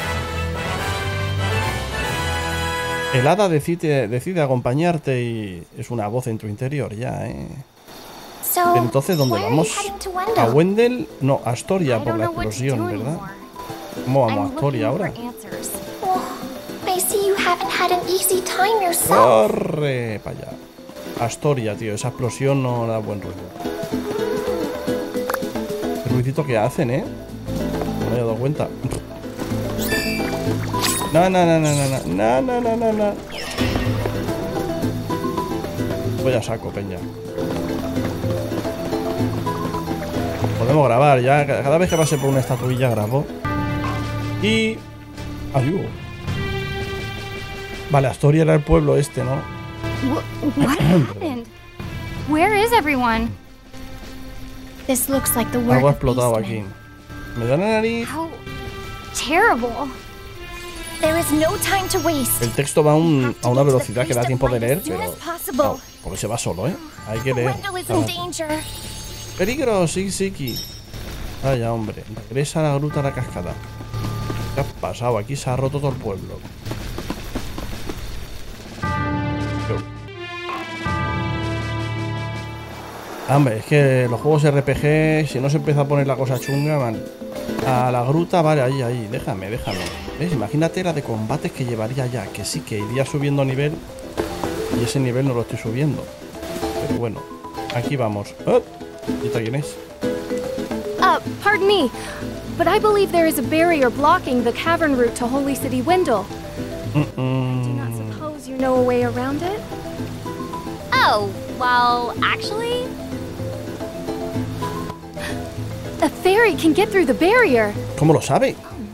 El hada decide, decide acompañarte y es una voz en tu interior ya, ¿eh? So, Pero entonces, ¿dónde why are vamos? you heading to Wendell? A Wendell, no, a Astoria I por don't la know what to explosión, do ¿verdad? anymore. ¿Cómo vamos a I'm Astoria looking ahora? for answers. Oh, I see you haven't had an easy time yourself. Corre para allá. Astoria, tío, esa explosión no da buen rollo. El ruidito que hacen, ¿eh? No me he dado cuenta. No, no, no, no, no, no, no, no, no, no. Voy a saco, peña. Podemos grabar ya. Cada vez que pase por una estatuilla grabo. Y... Adiós. Vale, Astoria era el pueblo este, ¿no? What happened? Where is everyone? This looks like the work Algo ha of explotado beastmen. aquí. Me da la nariz. How terrible. There is no time to waste. El texto va a, un, a una velocidad que da tiempo de leer, As soon pero... as possible. No, porque se va solo, ¿eh? Hay que leer. Wendell is in danger. Peligro, sí, sí. Vaya, hombre. Regresa a la gruta a la cascada. ¿Qué ha pasado? Aquí se ha roto todo el pueblo. Hombre, es que los juegos R P G, si no se empieza a poner la cosa chunga, man. A la gruta, vale, ahí, ahí. Déjame, déjame. ¿Ves? Imagínate la de combates que llevaría ya. Que sí, que iría subiendo nivel. Y ese nivel no lo estoy subiendo. Pero bueno, aquí vamos. ¡Oh! ¿Y esta quién es? Uh, pardon me, but I believe there is a barrier blocking the cavern route to Holy City Wendell. Mm I do not suppose you know a way around it? Oh, well, actually... A fairy can get through the barrier. ¿Cómo lo sabe?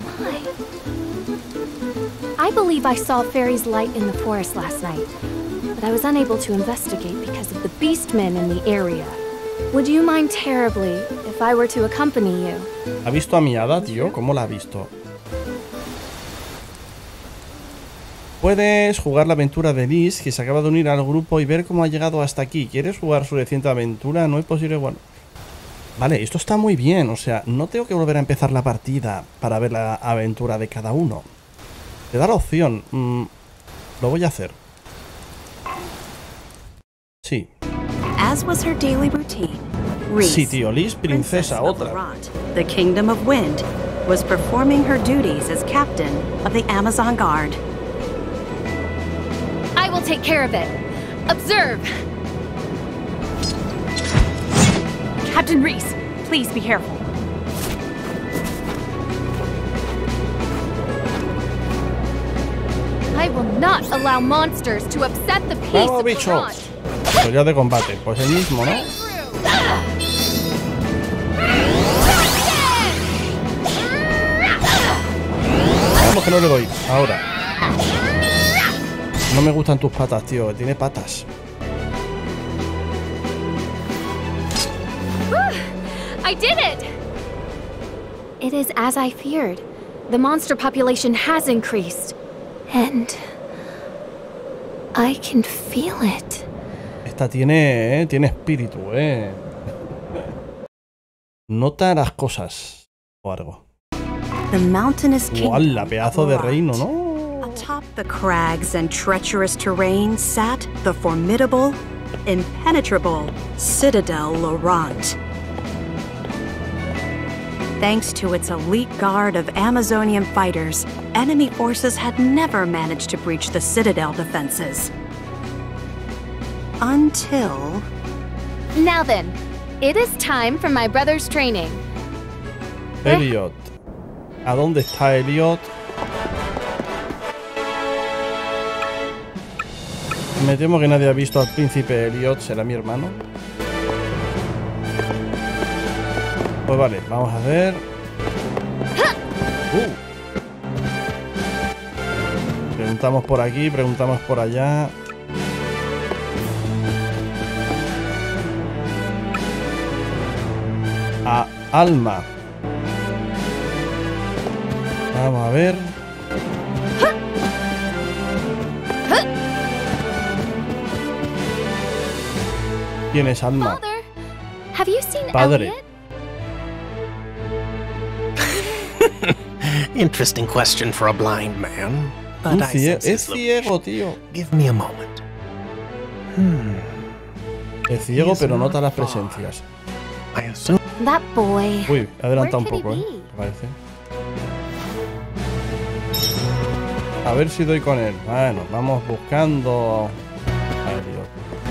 I believe I saw a fairy's light in the forest last night, but I was unable to investigate because of the beastmen in the area. Would you mind terribly if I were to accompany you? ¿Ha visto a mi hada, tío? ¿Cómo la ha visto? Puedes jugar la aventura de Liz, que se acaba de unir al grupo, y ver cómo ha llegado hasta aquí. ¿Quieres jugar su reciente aventura? No es posible, bueno... Vale, esto está muy bien, o sea, no tengo que volver a empezar la partida para ver la aventura de cada uno. Te da la opción. Mm, lo voy a hacer. Sí. As was her daily routine, Reese, Sí, tío, Liz, princesa, otra. the Kingdom of Wind, was performing her duties as captain of the Amazon Guard. I will take care of it. Observe! Captain Reese, please be careful. I will not allow monsters to upset the peace Vamos, of the bicho. ranch. Historia de combate. Pues el mismo, ¿no? Vamos, que no le doy. Ahora. No me gustan tus patas, tío. Tiene patas. I did it! It is as I feared. The monster population has increased. And... I can feel it. Esta tiene, eh, tiene espíritu, eh. Nota las cosas. O algo. The mountainous kingdom ¡Wala! Pedazo de reino, ¿no? atop the crags and treacherous terrain sat the formidable, impenetrable Citadel Laurent. Thanks to its elite guard of Amazonian fighters, enemy forces had never managed to breach the Citadel defenses. Until... Now then, it is time for my brother's training. Elliot. ¿A dónde está Elliot? Me temo que nadie ha visto al príncipe Elliot. ¿Será mi hermano? Pues vale, vamos a ver. Uh. Preguntamos por aquí, preguntamos por allá. A Alma. Vamos a ver. ¿Quién es Alma? Father, have you seen Padre. Elliot? Interesting question for a blind man. But Un I cie- sense es his ciego, tío. Give me a moment. Hmm. Es ciego, He's pero not nota las far. presencias. I assume. That boy. Uy, adelanta un Where could poco, he ¿eh? be? Me parece. A ver si doy con él. Bueno, vamos buscando. Ay, Dios.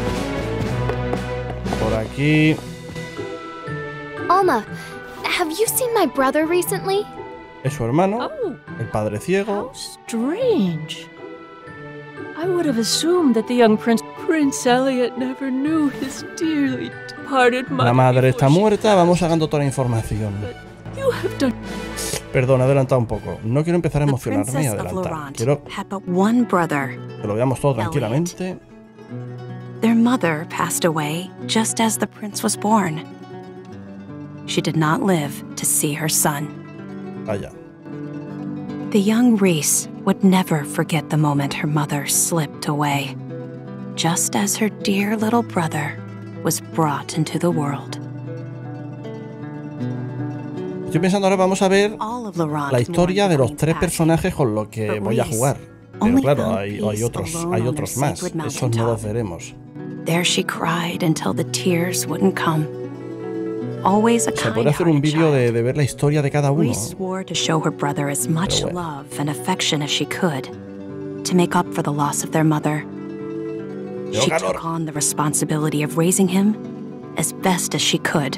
Por aquí. Alma, have you seen my brother recently? Es su hermano, el padre ciego. Strange. I would have assumed that the young prince, Prince Elliot, never knew his dearly departed mother. La madre está before she muerta, vamos sacando toda la información. You have done. Perdón, he adelantado un poco. No quiero empezar a The emocionarme y princess of adelantar. Laurent Quiero had but one brother. que lo veamos todo tranquilamente. Their mother passed away just as the prince was born. She did not live to see her son. Vaya. The young Reese would never forget the moment her mother slipped away, just as her dear little brother was brought into the world. Estoy pensando ahora vamos a ver All of Laurent la historia mourned de the los queen's tres passing, personajes con los que but voy a Reese jugar. Pero only claro, found hay, hay peace otros, alone hay on otros their más. sacred Esos mountaintop. no los veremos. There she cried until the tears wouldn't come. Always a Se puede hacer un kind-hearted vídeo child, de, de ver la historia de cada uno. Reese swore to show her brother as much Pero bueno. love and affection as she could, to make up for the loss of their mother. Yo, She calor. took on the responsibility of raising him as best as she could.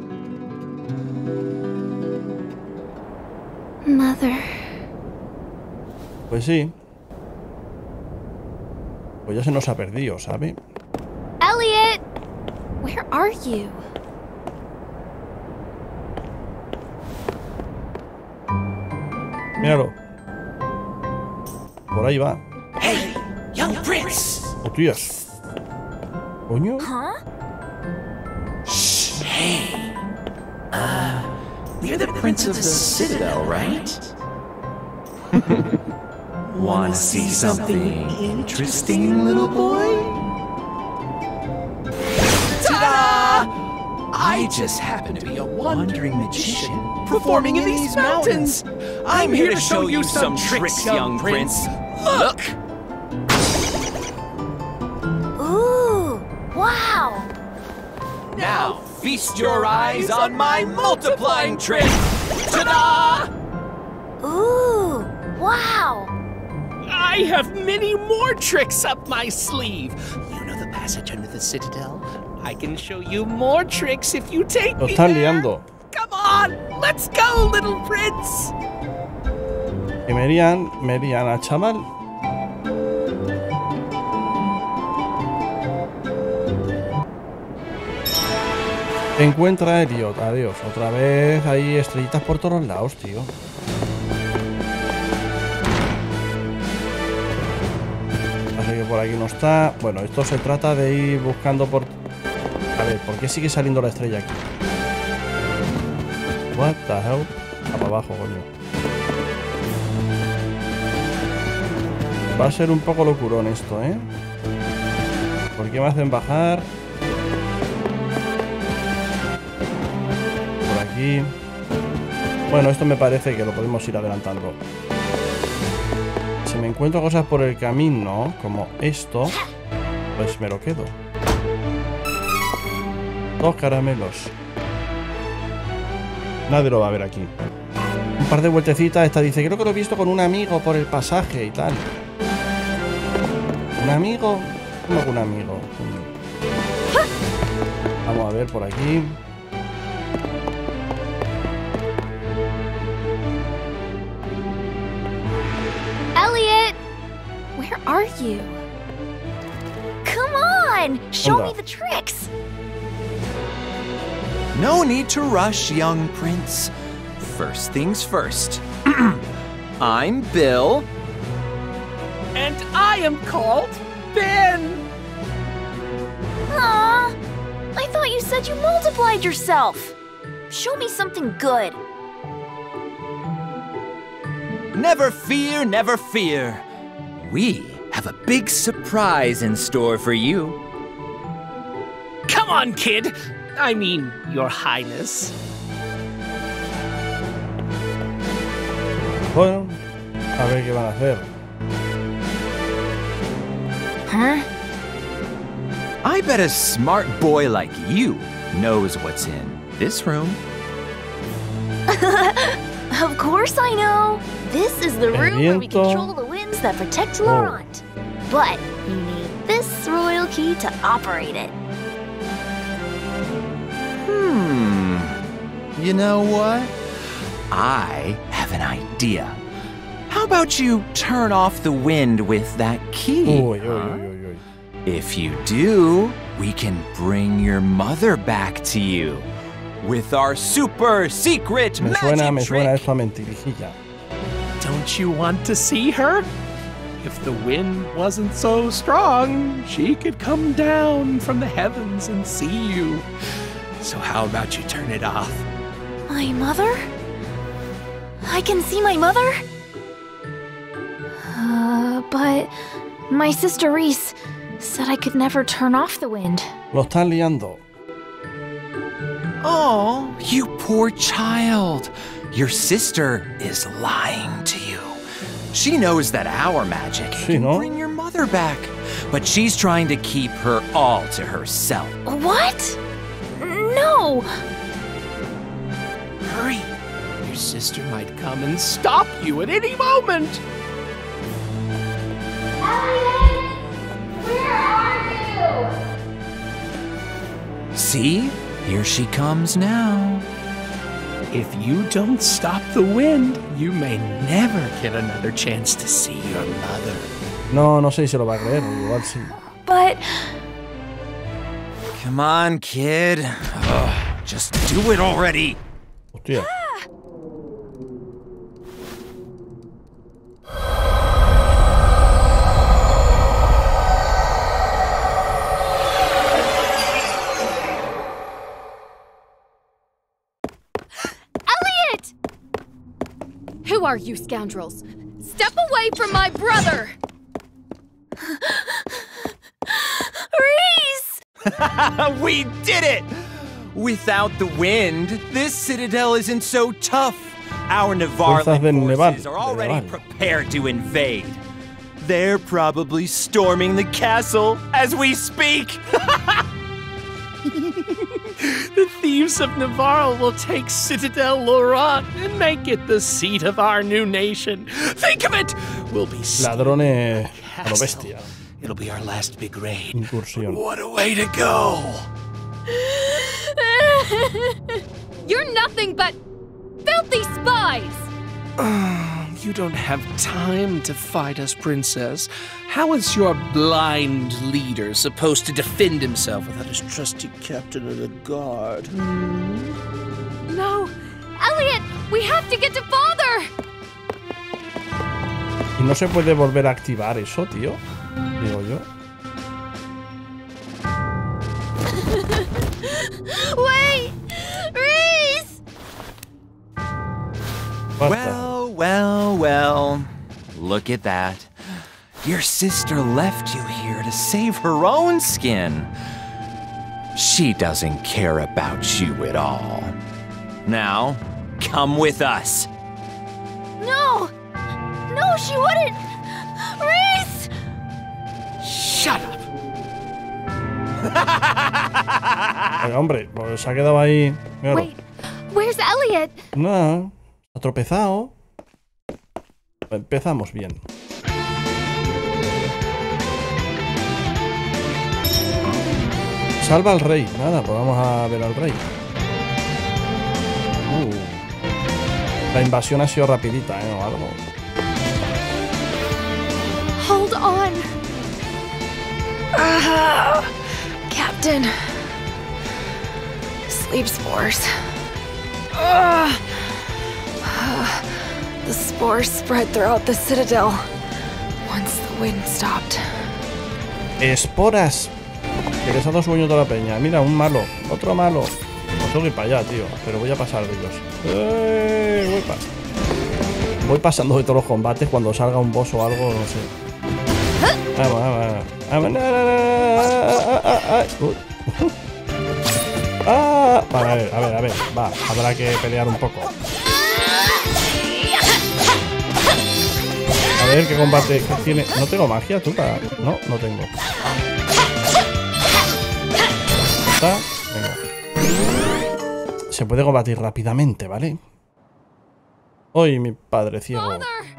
Mother. Pues sí. Pues ya se nos ha perdido, ¿sabe? Elliot! Where are you? Míralo. Por ahí va. Hey, young prince! Hostias. Coño. Huh? Shh, hey. Uh, you're the prince of the Citadel, right? Wanna see something interesting, little boy? Ta-da! I just happen to be a wandering magician performing in these mountains. I'm here to show you some tricks, young prince. Look! Ooh, wow! Now, feast your eyes on my multiplying trick! Ta-da! Ooh, wow! I have many more tricks up my sleeve. You know the passage under the Citadel? I can show you more tricks if you take Lo me están there. liando. Come on, let's go, little prince. Que me lían, me lían al chaval. Encuentra a Elliot. Adiós. Otra vez hay estrellitas por todos lados, tío. Así que por aquí no está. Bueno, esto se trata de ir buscando por... A ver, ¿por qué sigue saliendo la estrella aquí? What the hell? Ah, para abajo, coño. Va a ser un poco locurón esto, ¿eh? ¿Por qué me hacen bajar? Por aquí. Bueno, esto me parece que lo podemos ir adelantando. Si me encuentro cosas por el camino, como esto, pues me lo quedo. Dos caramelos. Nadie lo va a ver aquí. Un par de vueltecitas. Esta dice, creo que lo he visto con un amigo por el pasaje y tal. ¿Un amigo? ¿Cómo que un amigo? Vamos a ver por aquí. Elliot! Where are you? Come on! Show Anda. me the tricks! No need to rush, young prince. First things first. I'm Bill. And I am called Ben. Aww, I thought you said you multiplied yourself. Show me something good. Never fear, never fear. We have a big surprise in store for you. Come on, kid. I mean, Your Highness. Bueno, a ver qué van a hacer. Huh? I bet a smart boy like you knows what's in this room. Of course I know. This is the room where we control the winds that protect Laurent. But you need this royal key to operate it. Hmm. You know what? I have an idea. How about you turn off the wind with that key? Uy, uy, huh? uy, uy, uy. If you do, we can bring your mother back to you with our super secret Me magic suena, me trick. suena esto a mentirijilla. Don't you want to see her? If the wind wasn't so strong, she could come down from the heavens and see you. So how about you turn it off? My mother? I can see my mother? Uh, but my sister Reese said I could never turn off the wind. Lo están liando. Oh, you poor child. Your sister is lying to you. She knows that our magic Sí, can ¿no? bring your mother back, but she's trying to keep her all to herself. What? No! Hurry! Your sister might come and stop you at any moment! Elliot! Where are you? See? Here she comes now. If you don't stop the wind, you may never get another chance to see your mother. No, no sé si se lo va a creer, igual sí. But... Come on, kid. Ugh, just do it already. Hostia. Elliot! Who are you scoundrels? Step away from my brother! Reese! We did it! Without the wind, this citadel isn't so tough. Our Fuerzas Navarran del Neval. forces are already Neval. prepared to invade. They're probably storming the castle as we speak. The thieves of Navarre will take Citadel Laurent and make it the seat of our new nation. Think of it! We'll be Ladrones a lo bestia. It'll be our last big raid. Incursión. What a way to go! You're nothing but filthy spies! You don't have time to fight us, Princess. How is your blind leader supposed to defend himself without his trusty captain of the guard? Hmm? No! Elliot! We have to get to father! Y no se puede volver a activar eso, tío. Digo yo. Wait! Reese! Well, well, well. Look at that. Your sister left you here to save her own skin. She doesn't care about you at all. Now, come with us. No! No, she wouldn't! Reese! Shut up! Oiga, hombre, pues se ha quedado ahí. Claro. Wait, where's Elliot? Nada, ha tropezado. Empezamos bien. Salva al rey. Nada, pues vamos a ver al rey. Uh, la invasión ha sido rapidita, ¿eh? O algo. Hold on! Ah, Captain. Sleep spores. Ah. The spores spread throughout the citadel. Once the wind stopped. Esporas. Que les ha dado sueño toda la peña. Mira, un malo. Otro malo. No tengo que ir para allá, tío. Pero voy a pasar de ellos. ¡Eh! Voy, pa voy pasando de todos los combates cuando salga un boss o algo, no sé. Vamos, vamos, vamos. Ah, vale, a ver, a ver, a ver. Va, habrá que pelear un poco. A ver qué combate qué tiene. ¿No tengo magia tú para...? No, no tengo. ¿Está? Venga. Se puede combatir rápidamente, ¿vale? Hoy mi padre ciego.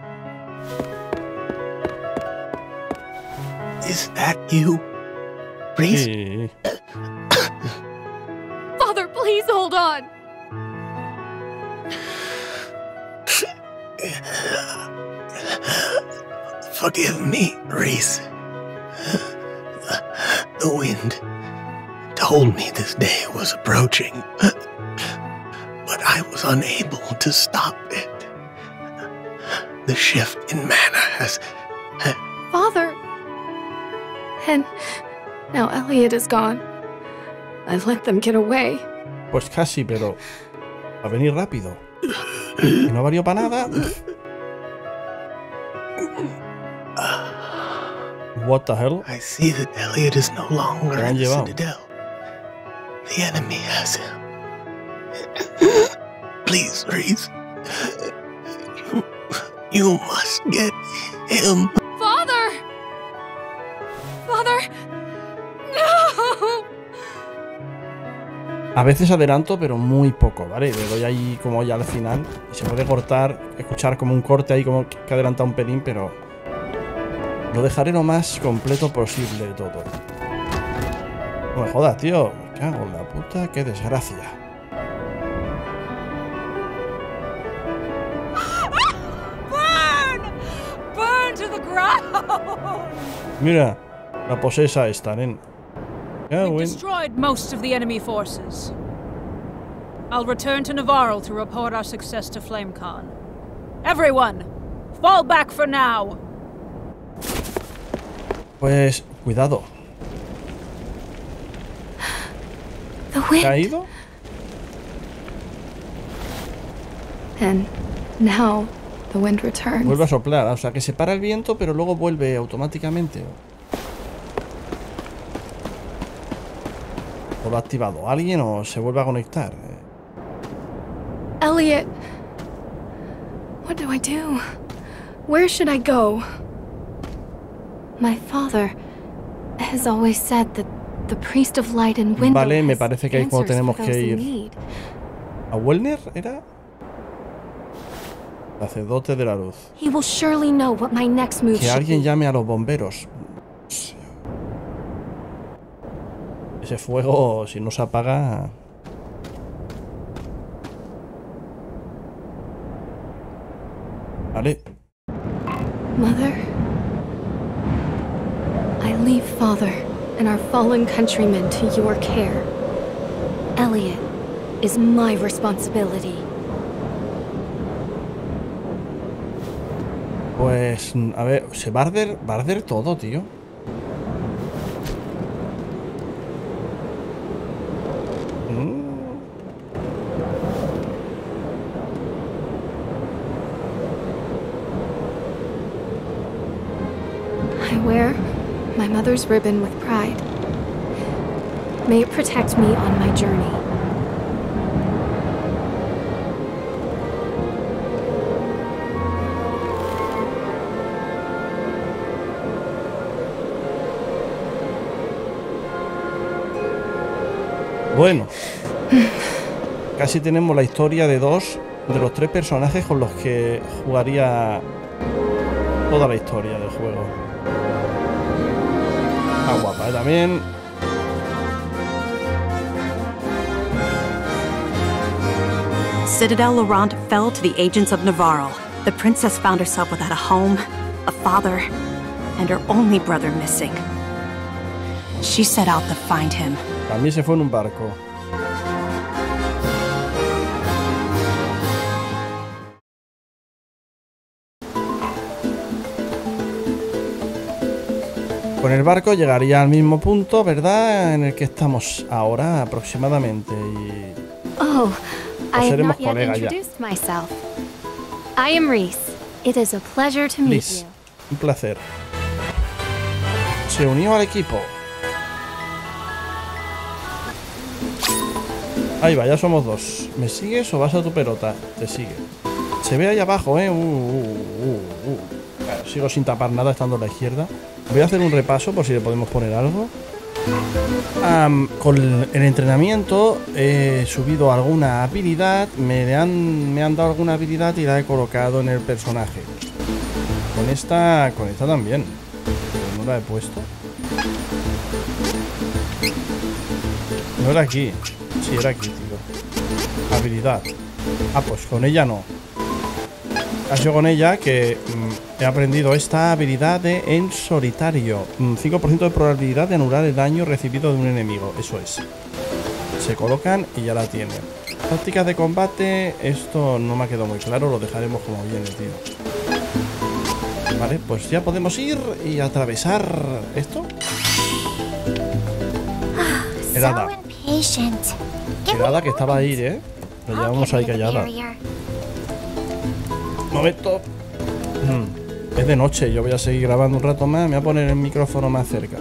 Is that you, Reese? Sí. Father, please hold on. Forgive me, Reese. The wind told me this day was approaching, but I was unable to stop it. The shift in mana has... Father. And now Elliot is gone. I let them get away. Pues casi, pero a venir rápido. Y no valió para nada. What the hell? I see that Elliot is no longer in the Citadel. The enemy has him. Please, Reese. You, you must get him. Father! Father! No! A veces adelanto, pero muy poco, ¿vale? Le doy ahí como ya al final. Y se puede cortar, escuchar como un corte ahí como que adelanta un pelín, pero lo dejaré lo más completo posible todo. No me jodas, tío. Me cago en la puta, qué desgracia. Burn! Burn to the ground! Mira, la posesa esta, nen. Yeah, We've win. destroyed most of the enemy forces. I'll return to Navarro to report our success to FlameCon. Everyone, fall back for now. Pues, cuidado. The wind. ¿Caído? And now the wind returns. Vuelve a soplar, o sea que se para el viento, pero luego vuelve automáticamente. ¿O lo ha activado alguien o se vuelve a conectar? Elliot, what do I do? Where should I go? My father has always said that the priest of light and wind Vale, me parece que ahí cuando tenemos que ir. ¿A Wellner era? Sacerdote de la luz. He will surely know what my next move Que should alguien be. llame a los bomberos. Ese fuego, si no se apaga... Vale. Mother, I leave father and our fallen countrymen to your care. Elliot is my responsibility. Pues, a ver, se va a arder, va a arder todo, tío. I wear my mother's ribbon with pride. May it protect me on my journey. Bueno, casi tenemos la historia de dos de los tres personajes con los que jugaría toda la historia del juego. Ah, guapa, ¿eh? También. Citadel Laurent fell to the agents of Navarro. The princess found herself without a home, a father, and her only brother missing. She set out to find him. También se fue en un barco. con el barco llegaría al mismo punto, ¿verdad? En el que estamos ahora aproximadamente. Y Oh, I have seremos not yet colegas ya. introduced myself. I am Reese. It is a pleasure to meet Liz, you. un placer. Se unió al equipo. Ahí va, ya somos dos. ¿Me sigues o vas a tu pelota? Te sigue. Se ve ahí abajo, ¿eh? Uh, uh, uh, uh. Bueno, sigo sin tapar nada estando a la izquierda. Voy a hacer un repaso por si le podemos poner algo. Um, con el entrenamiento he subido alguna habilidad. Me han, me han dado alguna habilidad y la he colocado en el personaje. Con esta, con esta también. Pero no la he puesto. No era aquí. Sí, era aquí, tío. Habilidad. Ah, pues con ella no. Ha sido con ella que mmm, he aprendido esta habilidad de en solitario. Mm, cinco por ciento de probabilidad de anular el daño recibido de un enemigo. Eso es. Se colocan y ya la tienen. Tácticas de combate. Esto no me ha quedado muy claro. Lo dejaremos como viene, tío. Vale, pues ya podemos ir y atravesar esto. El hada. El hada que estaba ahí, ¿eh? Lo llevamos ahí callada. Momento. Hmm. Es de noche, yo voy a seguir grabando un rato más. Me voy a poner el micrófono más cerca.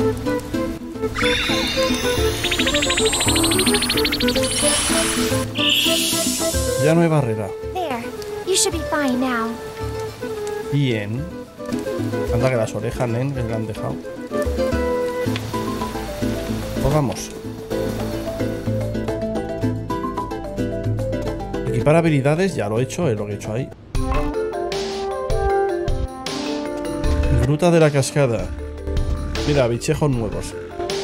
Ya no hay barrera. Bien. Anda que las orejas, nen, que le han dejado. Pues vamos. Equipar habilidades, ya lo he hecho, es lo que he hecho ahí. Gruta de la cascada. Mira, bichejos nuevos.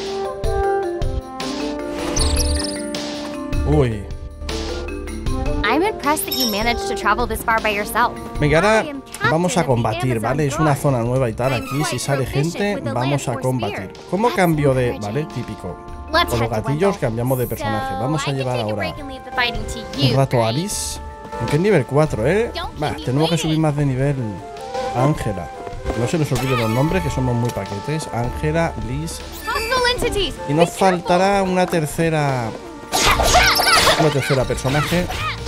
Uy. I'm impressed that you managed to travel this far by yourself. Venga, ahora vamos a combatir, ¿vale? Es una zona nueva y tal. Aquí, si sale gente, vamos a combatir. ¿Cómo cambio de...? ¿Vale? Típico. Con los gatillos cambiamos de personaje. Vamos a llevar ahora un rato a Alice. Aunque es nivel cuatro, ¿eh? Va, tenemos que subir más de nivel a Ángela. No se nos olviden los nombres, que somos muy paquetes. Ángela, Liz. Y nos faltará una tercera... Una tercera personaje.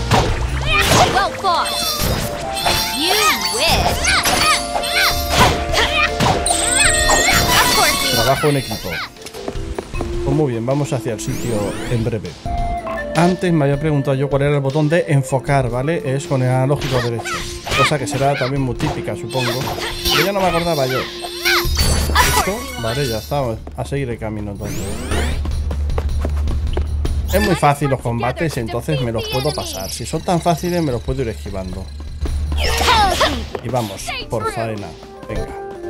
Trabajo en equipo. Pues muy bien, vamos hacia el sitio en breve. Antes me había preguntado yo cuál era el botón de enfocar, ¿vale? Es con el analógico derecho. Cosa que será también muy típica, supongo. Pero ya no me acordaba yo. Esto, vale, ya está. A seguir el camino entonces. Es muy fácil los combates, entonces me los puedo pasar. Si son tan fáciles, me los puedo ir esquivando. Y vamos, por faena. Venga.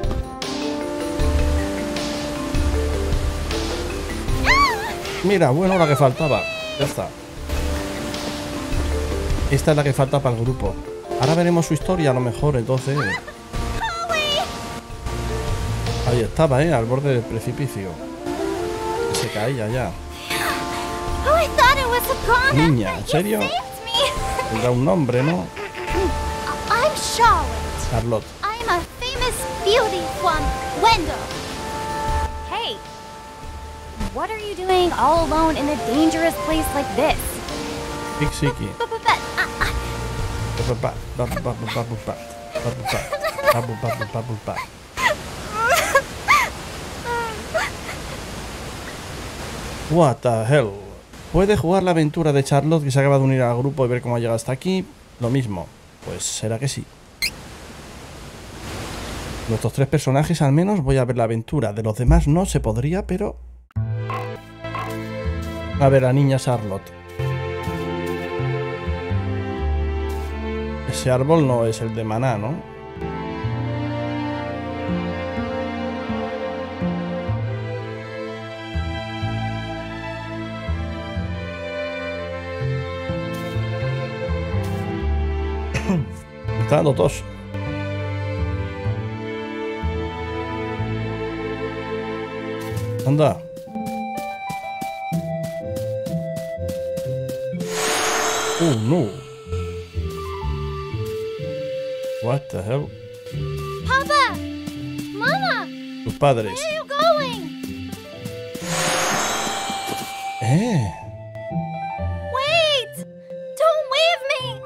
Mira, bueno, la que faltaba. Ya está. Esta es la que falta para el grupo. Ahora veremos su historia, a lo mejor, entonces. Ahí estaba, ¿eh? Al borde del precipicio. Se caía ya. Niña, ¿en serio? Tendrá un nombre, ¿no? I'm Charlotte. Charlotte. I'm a famous beauty from Wendell. Hey, what are you doing all alone in a dangerous place like this? Big Siki. What the hell? ¿Puede jugar la aventura de Charlotte, que se acaba de unir al grupo, y ver cómo ha llegado hasta aquí? Lo mismo. Pues será que sí. Nuestros tres personajes al menos voy a ver la aventura. De los demás no se podría, pero... A ver, la niña Charlotte. Ese árbol no es el de Maná, ¿no? Me está dando tos. Anda. Oh no. What the hell? Papa, Mama. Tus padres. Where are you Eh. Wait! Don't leave me!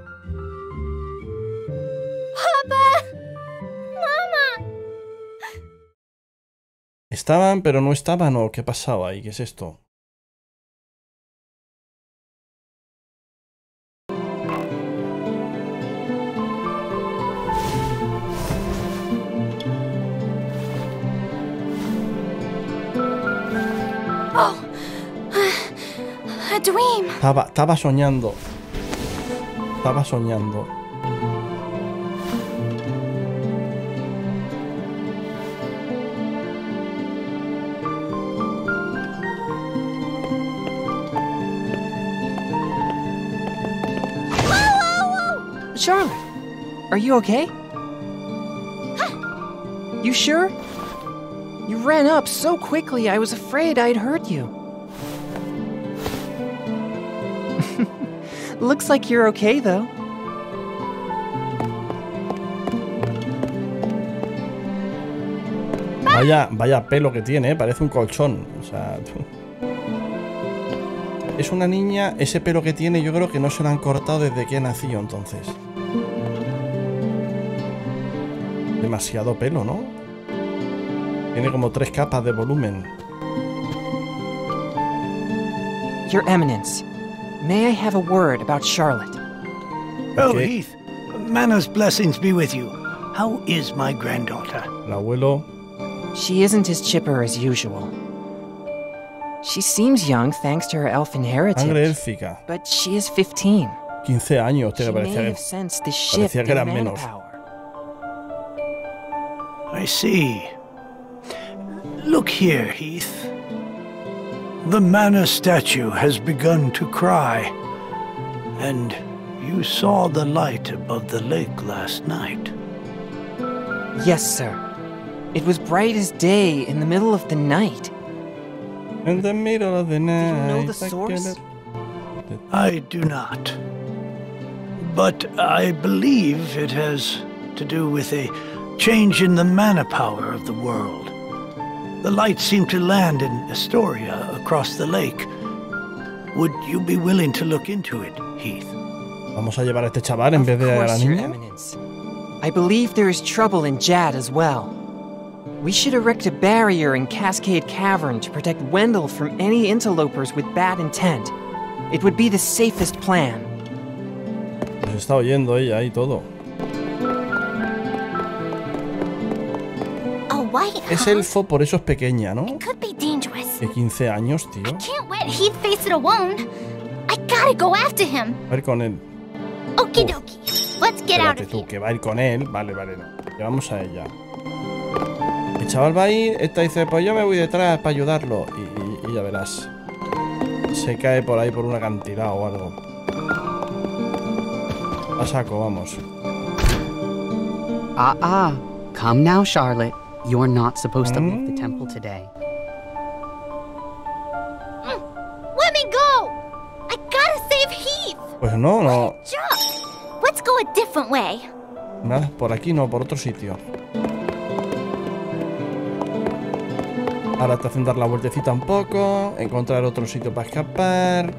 Papa! Mama! Estaban, pero no estaban, ¿o qué pasaba ahí? ¿Qué es esto? Oh, a dream. Estaba, estaba soñando. Estaba soñando. Charlotte, are you okay? You sure? You ran up so quickly, I was afraid I'd hurt you. Looks like you're okay, though. Vaya, vaya pelo que tiene, ¿eh? Parece un colchón. O sea, es una niña, ese pelo que tiene yo creo que no se lo han cortado desde que nació, entonces. Demasiado pelo, ¿no? Tiene como tres capas de volumen. Your Eminence, may I have a word about Charlotte? Oh, Heath, Mana's blessings be with you. How is my granddaughter? El abuelo. She isn't as chipper as usual. She seems young thanks to her elfin heritage. Sangre élfica. But she is fifteen. quince años, te She may parecía, have sensed the shift parecía que in eran menos. manpower. I see. Look here, Heath. The Mana statue has begun to cry, and you saw the light above the lake last night. Yes, sir. It was bright as day in the middle of the night. In the middle of the night. Do you know the source? I do not. But I believe it has to do with a change in the mana power of the world. The light seemed to land in Astoria across the lake. Would you be willing to look into it, Heath? Vamos a llevar a este chaval en vez de a la Of course, Your niña. Eminence. I believe there is trouble in Jad as well. We should erect a barrier in Cascade Cavern to protect Wendell from any interlopers with bad intent. It would be the safest plan. Pues está oyendo ella y todo. A white Es elfo, por eso es pequeña, ¿no? could be dangerous. De quince años, tío. Can't let Heath face it alone. I gotta go after him. Va a ir con él. Okie dokie. Let's get out Espérate of tú, here. que va a ir con él. Vale, vale, no. Llevamos a ella. El chaval va a ir, esta dice, pues yo me voy detrás para ayudarlo. Y, y- y ya verás. Se cae por ahí por un acantilado o algo. A saco, vamos. Ah, ah. Come now, Charlotte. You're not supposed to leave the temple today. Let me go. I gotta save Heath. Pues no, no. Jump. Let's go a different way. Nada, por aquí no, por otro sitio. Ahora te hacen dar la vueltecita un poco. Encontrar otro sitio para escapar.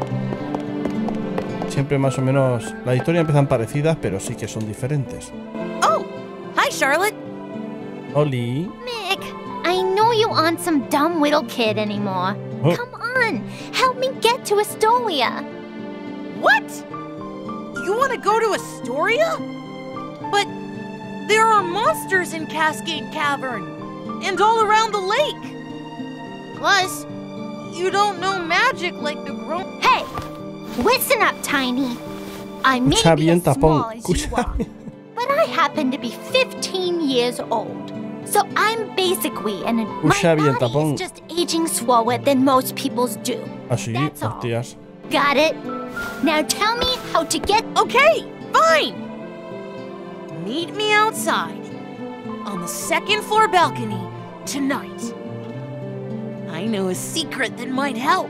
Siempre más o menos. Las historias empiezan parecidas, pero sí que son diferentes. Oh, hi, Charlotte. Oli. Mick, I know you aren't some dumb little kid anymore. Oh. Come on, help me get to Astoria. What? You want to go to Astoria? But there are monsters in Cascade Cavern and all around the lake. Plus, you don't know magic like the grown. Hey, listen up, Tiny. I may Escucha be bien, as small tapón. as you Escucha are, but I happen to be fifteen years old. So I'm basically an my Escucha bien, body tapón. is just aging slower than most people's do. Así, hostias. Got it? Now tell me how to get. Okay, fine. Meet me outside on the second floor balcony tonight. I know a secret that might help.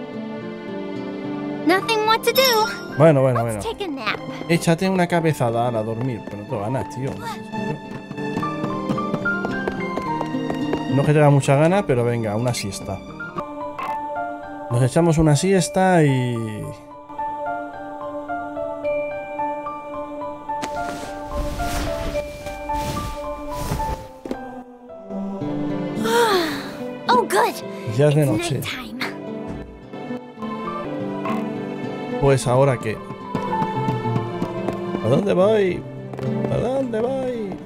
Nothing what to do. Bueno, bueno, bueno. Let's take a nap. Échate una cabezada a dormir, pero no te ganas, tío. No es que tenga mucha gana, pero venga, una siesta. Nos echamos una siesta y... Oh, good. Ya es de noche. Pues ahora qué. ¿A dónde voy? ¿A dónde voy?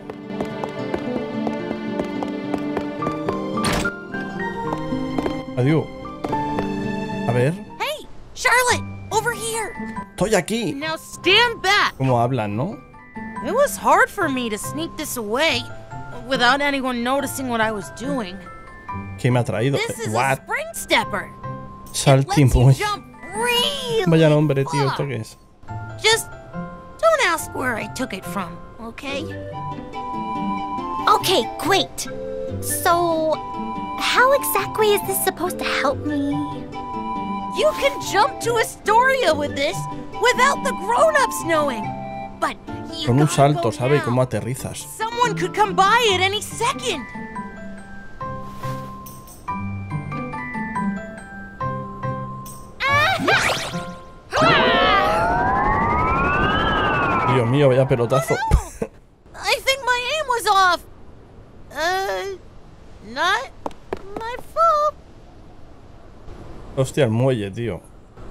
Adiós. A ver. Hey, Charlotte, over here. Estoy aquí. Now stand back. ¿Cómo hablan, no? It was hard for me to sneak this away without anyone noticing what I was doing. ¿Qué me ha traído? This is What? a spring stepper. Saltimboy. Really Vaya nombre, tío. ¿Esto qué es? Just don't ask where I took it from, okay? Okay, great. So, how exactly is this supposed to help me? You can jump to Astoria with this without the grown-ups knowing. But you Con un gotta salto, go ¿sabe? now. ¿Cómo aterrizas? Someone could come by at any second. Dios mío, vaya pelotazo. I think my aim was off. Uh, not my fault. Hostia, el muelle, tío.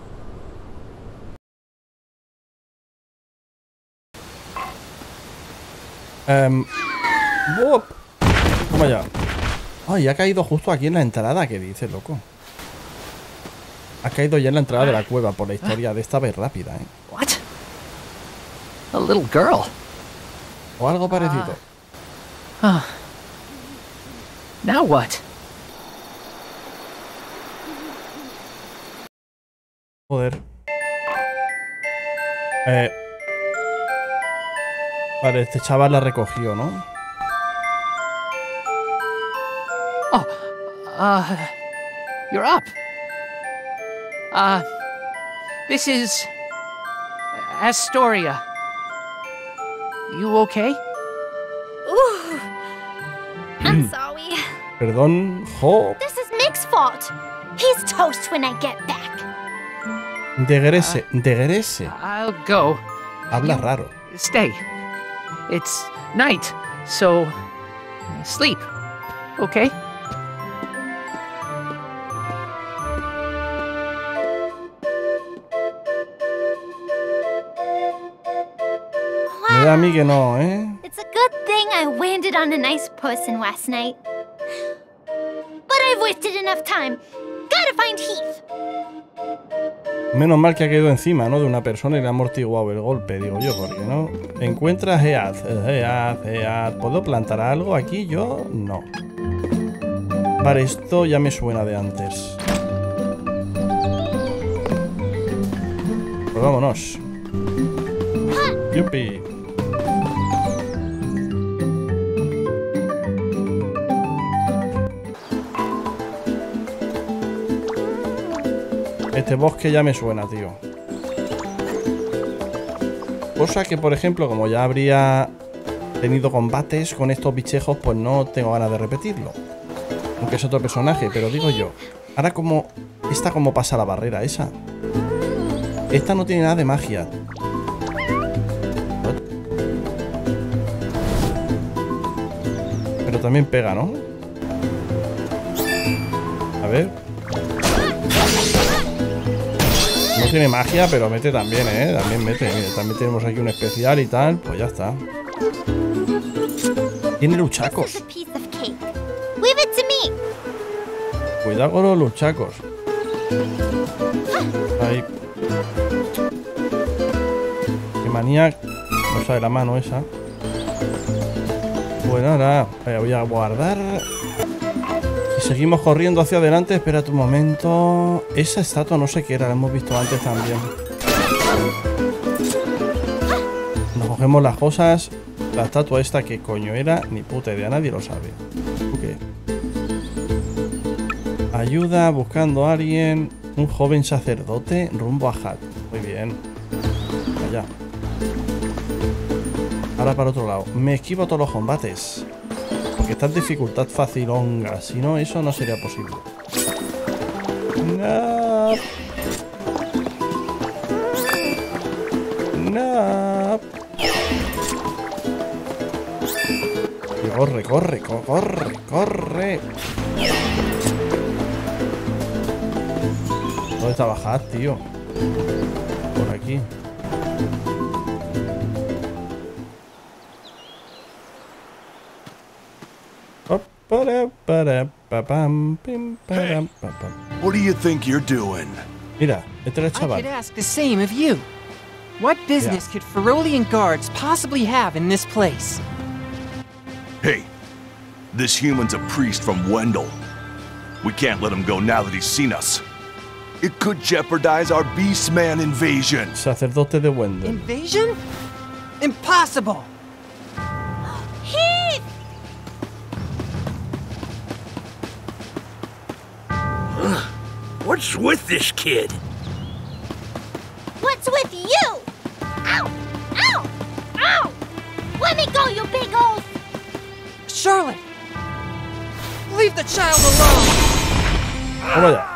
Um, ¡Wop! Toma ya. Ay, ha caído justo aquí en la entrada. ¿Qué dice, loco? Ha caído ya en la entrada de la cueva por la historia de esta vez rápida, ¿eh? What? A little girl. O algo parecido. Uh, now what? Joder. Eh. Vale, este chaval la recogió, ¿no? Oh, uh, you're up. Uh, this is Astoria. You okay? Ooh, I'm sorry. Perdón, Jo. This is Mick's fault. He's toast when I get back. Degrese, degrese. I'll go. Habla raro. Stay. It's night, so sleep, okay? Me da a mí que no, ¿eh? It's a good thing I landed on a nice person last night. But I've wasted enough time. Gotta find Heath. Menos mal que ha caído encima, ¿no? De una persona y le ha amortiguado el golpe, digo yo, porque no. Encuentra Heath, Heath, Heath. ¿Puedo plantar algo aquí? Yo no. Vale, esto ya me suena de antes. Pues vámonos. Yupi. Este bosque ya me suena, tío. Cosa que, por ejemplo, como ya habría tenido combates con estos bichejos, pues no tengo ganas de repetirlo. Aunque es otro personaje, pero digo yo. Ahora como... Esta como pasa la barrera, esa. Esta no tiene nada de magia. Pero también pega, ¿no? A ver. No tiene magia, pero mete también, ¿eh? También mete. Mira, también tenemos aquí un especial y tal. Pues ya está. Tiene luchacos. Cuidado con los luchacos. Ahí. Qué manía. No sabe la mano esa. Bueno, ahora voy a guardar. Y seguimos corriendo hacia adelante. Espérate un momento. Esa estatua no sé qué era. La hemos visto antes también. Nos cogemos las cosas. La estatua esta, ¿qué coño era? Ni puta idea. Nadie lo sabe. ¿Tú qué? Ayuda buscando a alguien. Un joven sacerdote rumbo a Hat. Muy bien. Allá. Ahora para otro lado. Me esquivo todos los combates. Porque está en dificultad facilonga. Si no, eso no sería posible. No. No. Y corre, corre, co- corre, corre. ¿Dónde está bajar, tío? Por aquí. Para, para, pa, pam, pim, param, pa, pam. What do you think you're doing? Mira, este era el I chaval. could ask the same of you. What business Yeah. could Ferolian guards possibly have in this place? Hey, this human's a priest from Wendell. We can't let him go now that he's seen us. It could jeopardize our Beastman invasion. Sacerdote de Wendell. Invasion? Impossible! Heath! What's with this kid? What's with you? Ow! Ow! Ow! Let me go, you big oaf! Charlotte! Leave the child alone! Toma ya.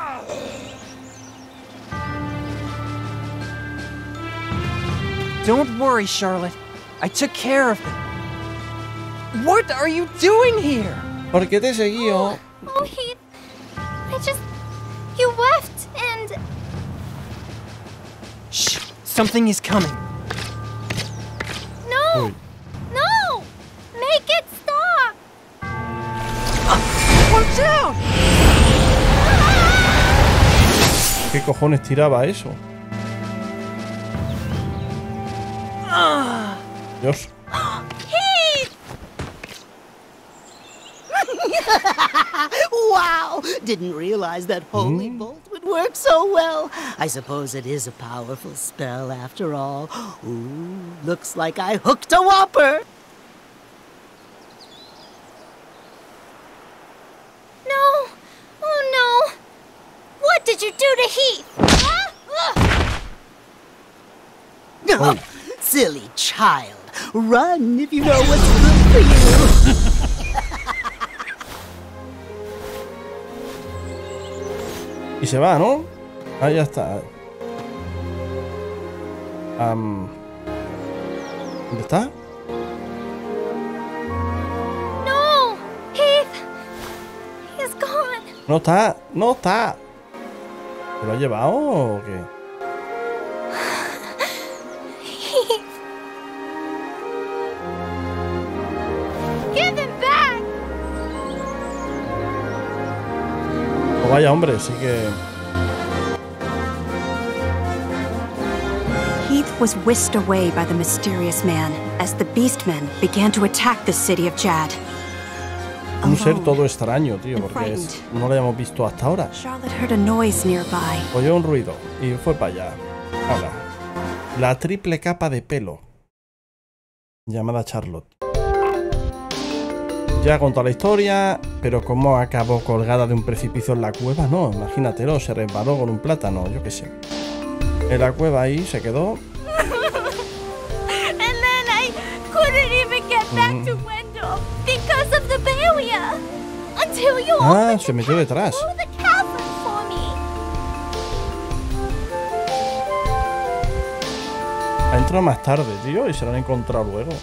Don't worry, Charlotte. I took care of them. What are you doing here? ¿Por qué te seguí? Oh, Heath. I just... You left, and... Shh! Something is coming. No! Uy. No! Make it stop! Watch out! ¿Qué cojones tiraba eso? Dios. Heath! Wow! Didn't realize that holy Mm. bolt would work so well. I suppose it is a powerful spell after all. Ooh, looks like I hooked a whopper. No! Oh no! What did you do to Heath? Huh? Ugh. Oh, silly child. Run if you know what's good for you. Y se va, ¿no? Ah, ya está. Am, ¿Dónde está? No! Heath! He's gone! No está, no está. ¿Se lo ha llevado o qué? Heath! Give him back! Oh, vaya hombre, sí que... Heath was whisked away by the mysterious man as the Beastmen began to attack the city of Jad. Un ser Alone todo extraño, tío, and porque es- frightened. no lo habíamos visto hasta ahora. Charlotte heard a noise nearby. Oyó un ruido y fue para allá. Ahora, la triple capa de pelo. Llamada Charlotte. Ya contó la historia, pero cómo acabó colgada de un precipicio en la cueva, no, imagínatelo, se resbaló con un plátano, yo qué sé. En la cueva ahí se quedó. And then I couldn't even get back to Wendell because of the barrier. Until you Ah, opened se metió detrás. the cavern for me. Ha entrado más tarde, tío, y se lo han encontrado luego.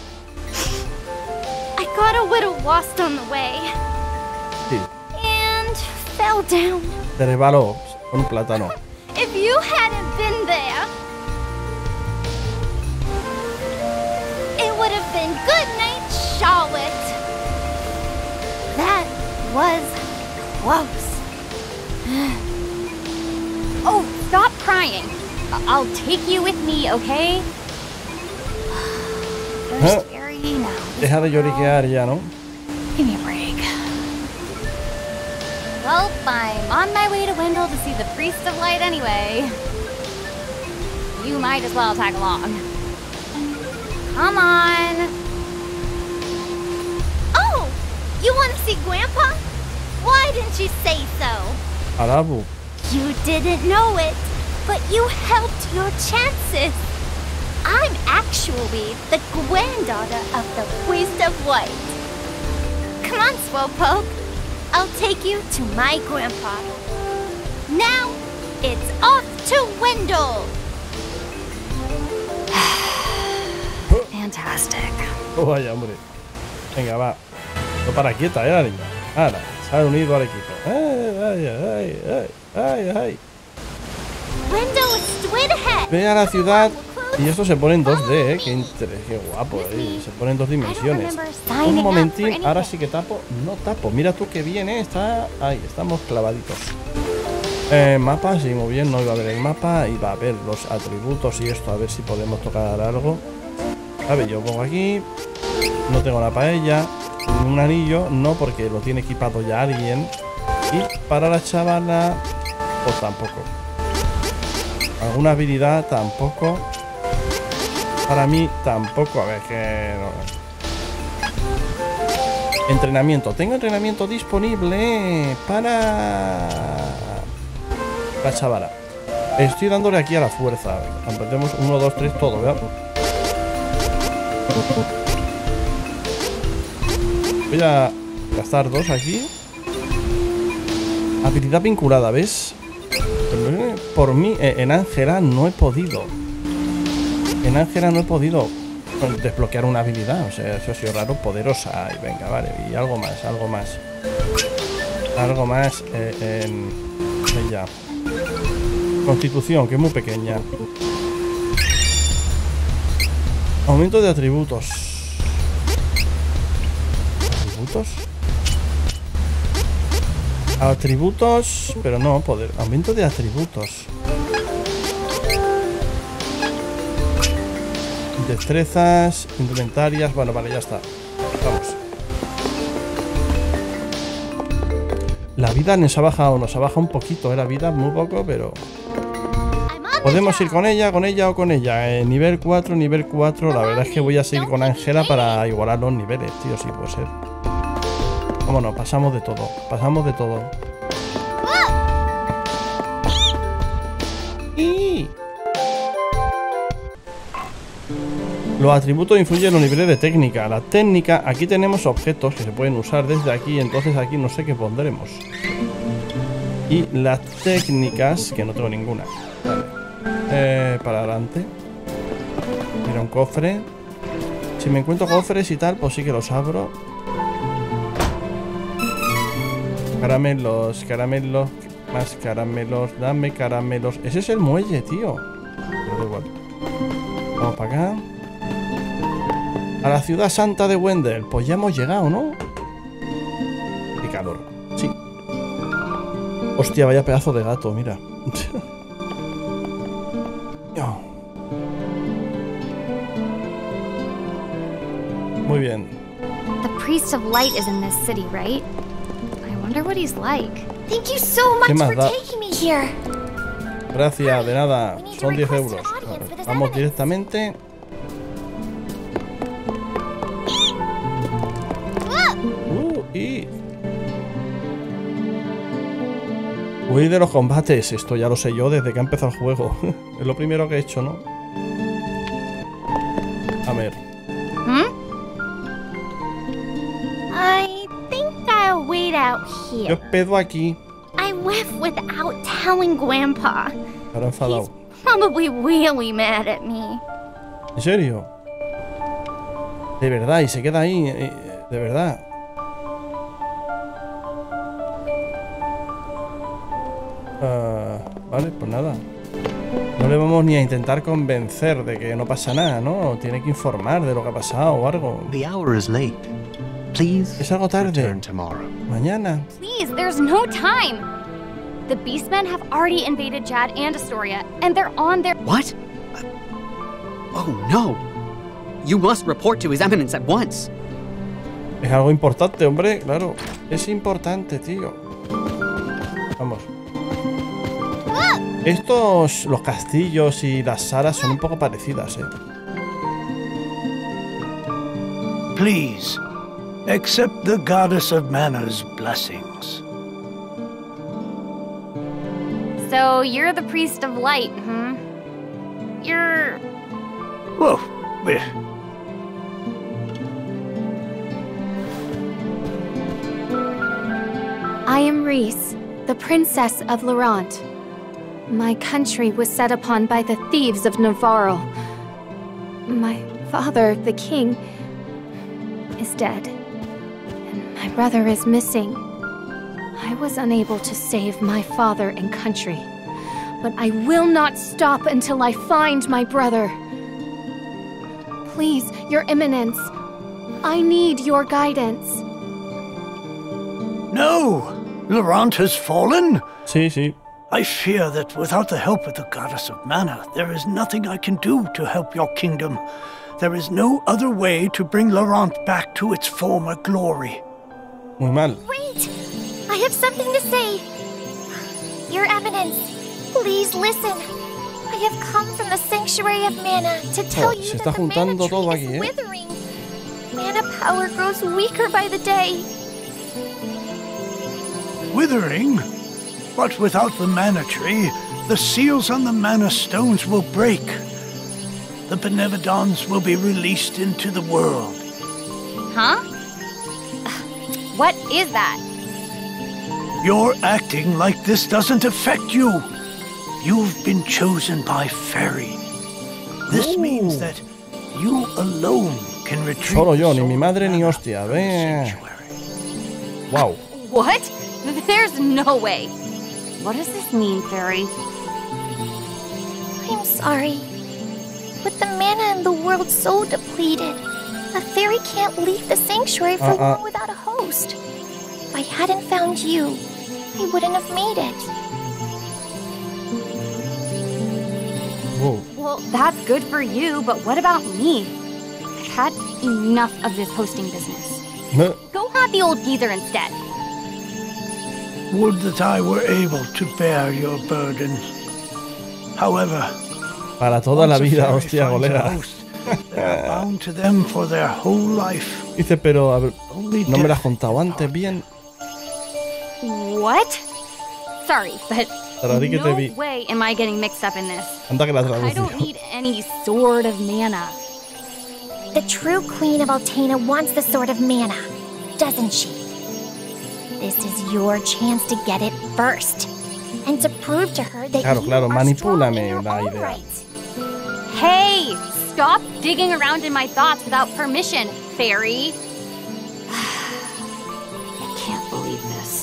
I got a little lost on the way Sí, and fell down. se resbaló con un plátano. If you hadn't been there, it would have been good night, Charlotte. That was close. Oh, stop crying. I- I'll take you with me, okay? Ah, First fairy, now deja de lloriquear ya, ¿no? give me a break. Well, I'm on my way to Wendell to see the Priest of Light anyway. You might as well tag along. Come on. Oh, you want to see Grandpa? Why didn't you say so? Arabu. You didn't know it, but you helped your chances. I'm actually the granddaughter of the Priest of Light. Come on, Slowpoke. I'll take you to my grandpa. Now, it's off to Wendell. Fantastic. Oh, vaya, hombre. Venga, va. No para quieta, ¿eh, la niña? Ahora, se ha unido al equipo. Ay, ay, ay, ay, ay, ay. Wendell Squidhead. Ve a la ciudad y esto se pone en dos D, ¿eh? Qué, interés, qué guapo, ¿eh? Se pone en dos dimensiones. Un momentín, ahora sí que tapo. No tapo, mira tú qué bien, ¿eh? Está ahí, estamos clavaditos. Eh, mapa, sí, muy bien, no iba a ver el mapa. Iba a ver los atributos y esto, a ver si podemos tocar algo. A ver, yo pongo aquí. No tengo la paella. Un anillo, no, porque lo tiene equipado ya alguien. Y para la chavala, pues tampoco. Alguna habilidad, tampoco. Para mí, tampoco. A ver, que no. Entrenamiento. Tengo entrenamiento disponible para la chavala. Estoy dándole aquí a la fuerza. Aprendemos uno, dos, tres, todo, ¿verdad? Voy a gastar dos aquí. Habilidad vinculada, ¿ves? Por mí, en Ángela no he podido. En Ángela no he podido desbloquear una habilidad. O sea, eso ha sido raro. Poderosa. Y venga, vale. Y algo más, algo más. Algo más eh, en ella. Constitución, que es muy pequeña. Aumento de atributos. ¿Atributos? Atributos, pero no, poder. Aumento de atributos. Destrezas, indumentarias. Bueno, vale, ya está. Vamos. La vida nos ha bajado, nos ha bajado un poquito, ¿eh? La vida, muy poco, pero... Podemos ir con ella, con ella o con ella. Eh, nivel cuatro, nivel cuatro. La verdad es que voy a seguir con Ángela para igualar los niveles, tío, sí puede ser. Vámonos, pasamos de todo. Pasamos de todo. Y... los atributos influyen en los niveles de técnica. La técnica, aquí tenemos objetos que se pueden usar desde aquí. Entonces aquí no sé qué pondremos. Y las técnicas, que no tengo ninguna. Vale. Eh, para adelante. Mira, un cofre. Si me encuentro cofres y tal, pues sí que los abro. Caramelos, caramelos, más caramelos, dame caramelos. Ese es el muelle, tío. Pero da igual. Vamos para acá. A la ciudad santa de Wendell. Pues ya hemos llegado, ¿no? Picador. Sí. Hostia, vaya pedazo de gato, mira. Muy bien. The Priest of Light is in this city, right? I wonder what he's like. Thank you so much for taking me here. Gracias, de nada. Son diez euros. Vamos directamente. Uh, y... Huir de los combates. Esto ya lo sé yo desde que ha empezado el juego. Es lo primero que he hecho, ¿no? A ver. ¿Mm? I think I'll wait out here. Yo pedo aquí. I left without telling Grandpa. Ahora enfadado. Probably really mad at me. ¿En serio? De verdad, y se queda ahí. De verdad. Uh, vale, pues nada. No le vamos ni a intentar convencer de que no pasa nada, ¿no? Tiene que informar de lo que ha pasado o algo. The hour is late. Please es algo tarde. Return tomorrow. Mañana. Please, there's no time. The Beastmen have already invaded Jad and Astoria, and they're on their... What? Uh, oh, no. You must report to His Eminence at once. Es algo importante, hombre, claro. Es importante, tío. Vamos. Estos, los castillos y las salas son un poco parecidas, eh. Please, accept the Goddess of Mana's blessings. So, you're the Priest of Light, hmm? You're... Whoa, wait. I am Reese, the princess of Laurent. My country was set upon by the thieves of Navarro. My father, the king, is dead, and my brother is missing. I was unable to save my father and country, but I will not stop until I find my brother. Please, Your Eminence, I need your guidance. No! Laurent has fallen? Sí, sí. I fear that without the help of the goddess of mana, there is nothing I can do to help your kingdom. There is no other way to bring Laurent back to its former glory. Muy mal. Wait! I have something to say. Your Eminence, please listen. I have come from the Sanctuary of Mana to tell Oh, you se that está the mana juntando tree todo is aquí, ¿eh? withering. Mana power grows weaker by the day. Withering? But without the mana tree, the seals on the mana stones will break. The Benevodons will be released into the world. Huh? What is that? You're acting like this doesn't affect you. You've been chosen by Fairy. This means that you alone can retrieve. Solo yo, ni mi madre ni hostia. Ve. Wow. What? There's no way. What does this mean, Fairy? I'm sorry. With the mana in the world so depleted, a fairy can't leave the sanctuary for Uh-uh. long without a host. If I hadn't found you, I wouldn't have made it. Whoa. Well, that's good for you, but what about me? I've had enough of this hosting business. Huh? Go hunt the old geezer instead. Would that I were able to bear your burdens. However, Para toda la vida, hostia, finds a colega. host, they are bound to them for their whole life. Dice, pero a ver, no me lo has contado antes bien. What? Sorry, but Para ti que te no vi. way am I getting mixed up in this. Anda que la I don't traducción. need any sword of mana. The true Queen of Altena wants the Sword of Mana, doesn't she? This is your chance to get it first, and to prove to her that Claro, you claro, are strong in manipúlame your la own idea. right. Hey, stop digging around in my thoughts without permission, Fairy. I can't believe this.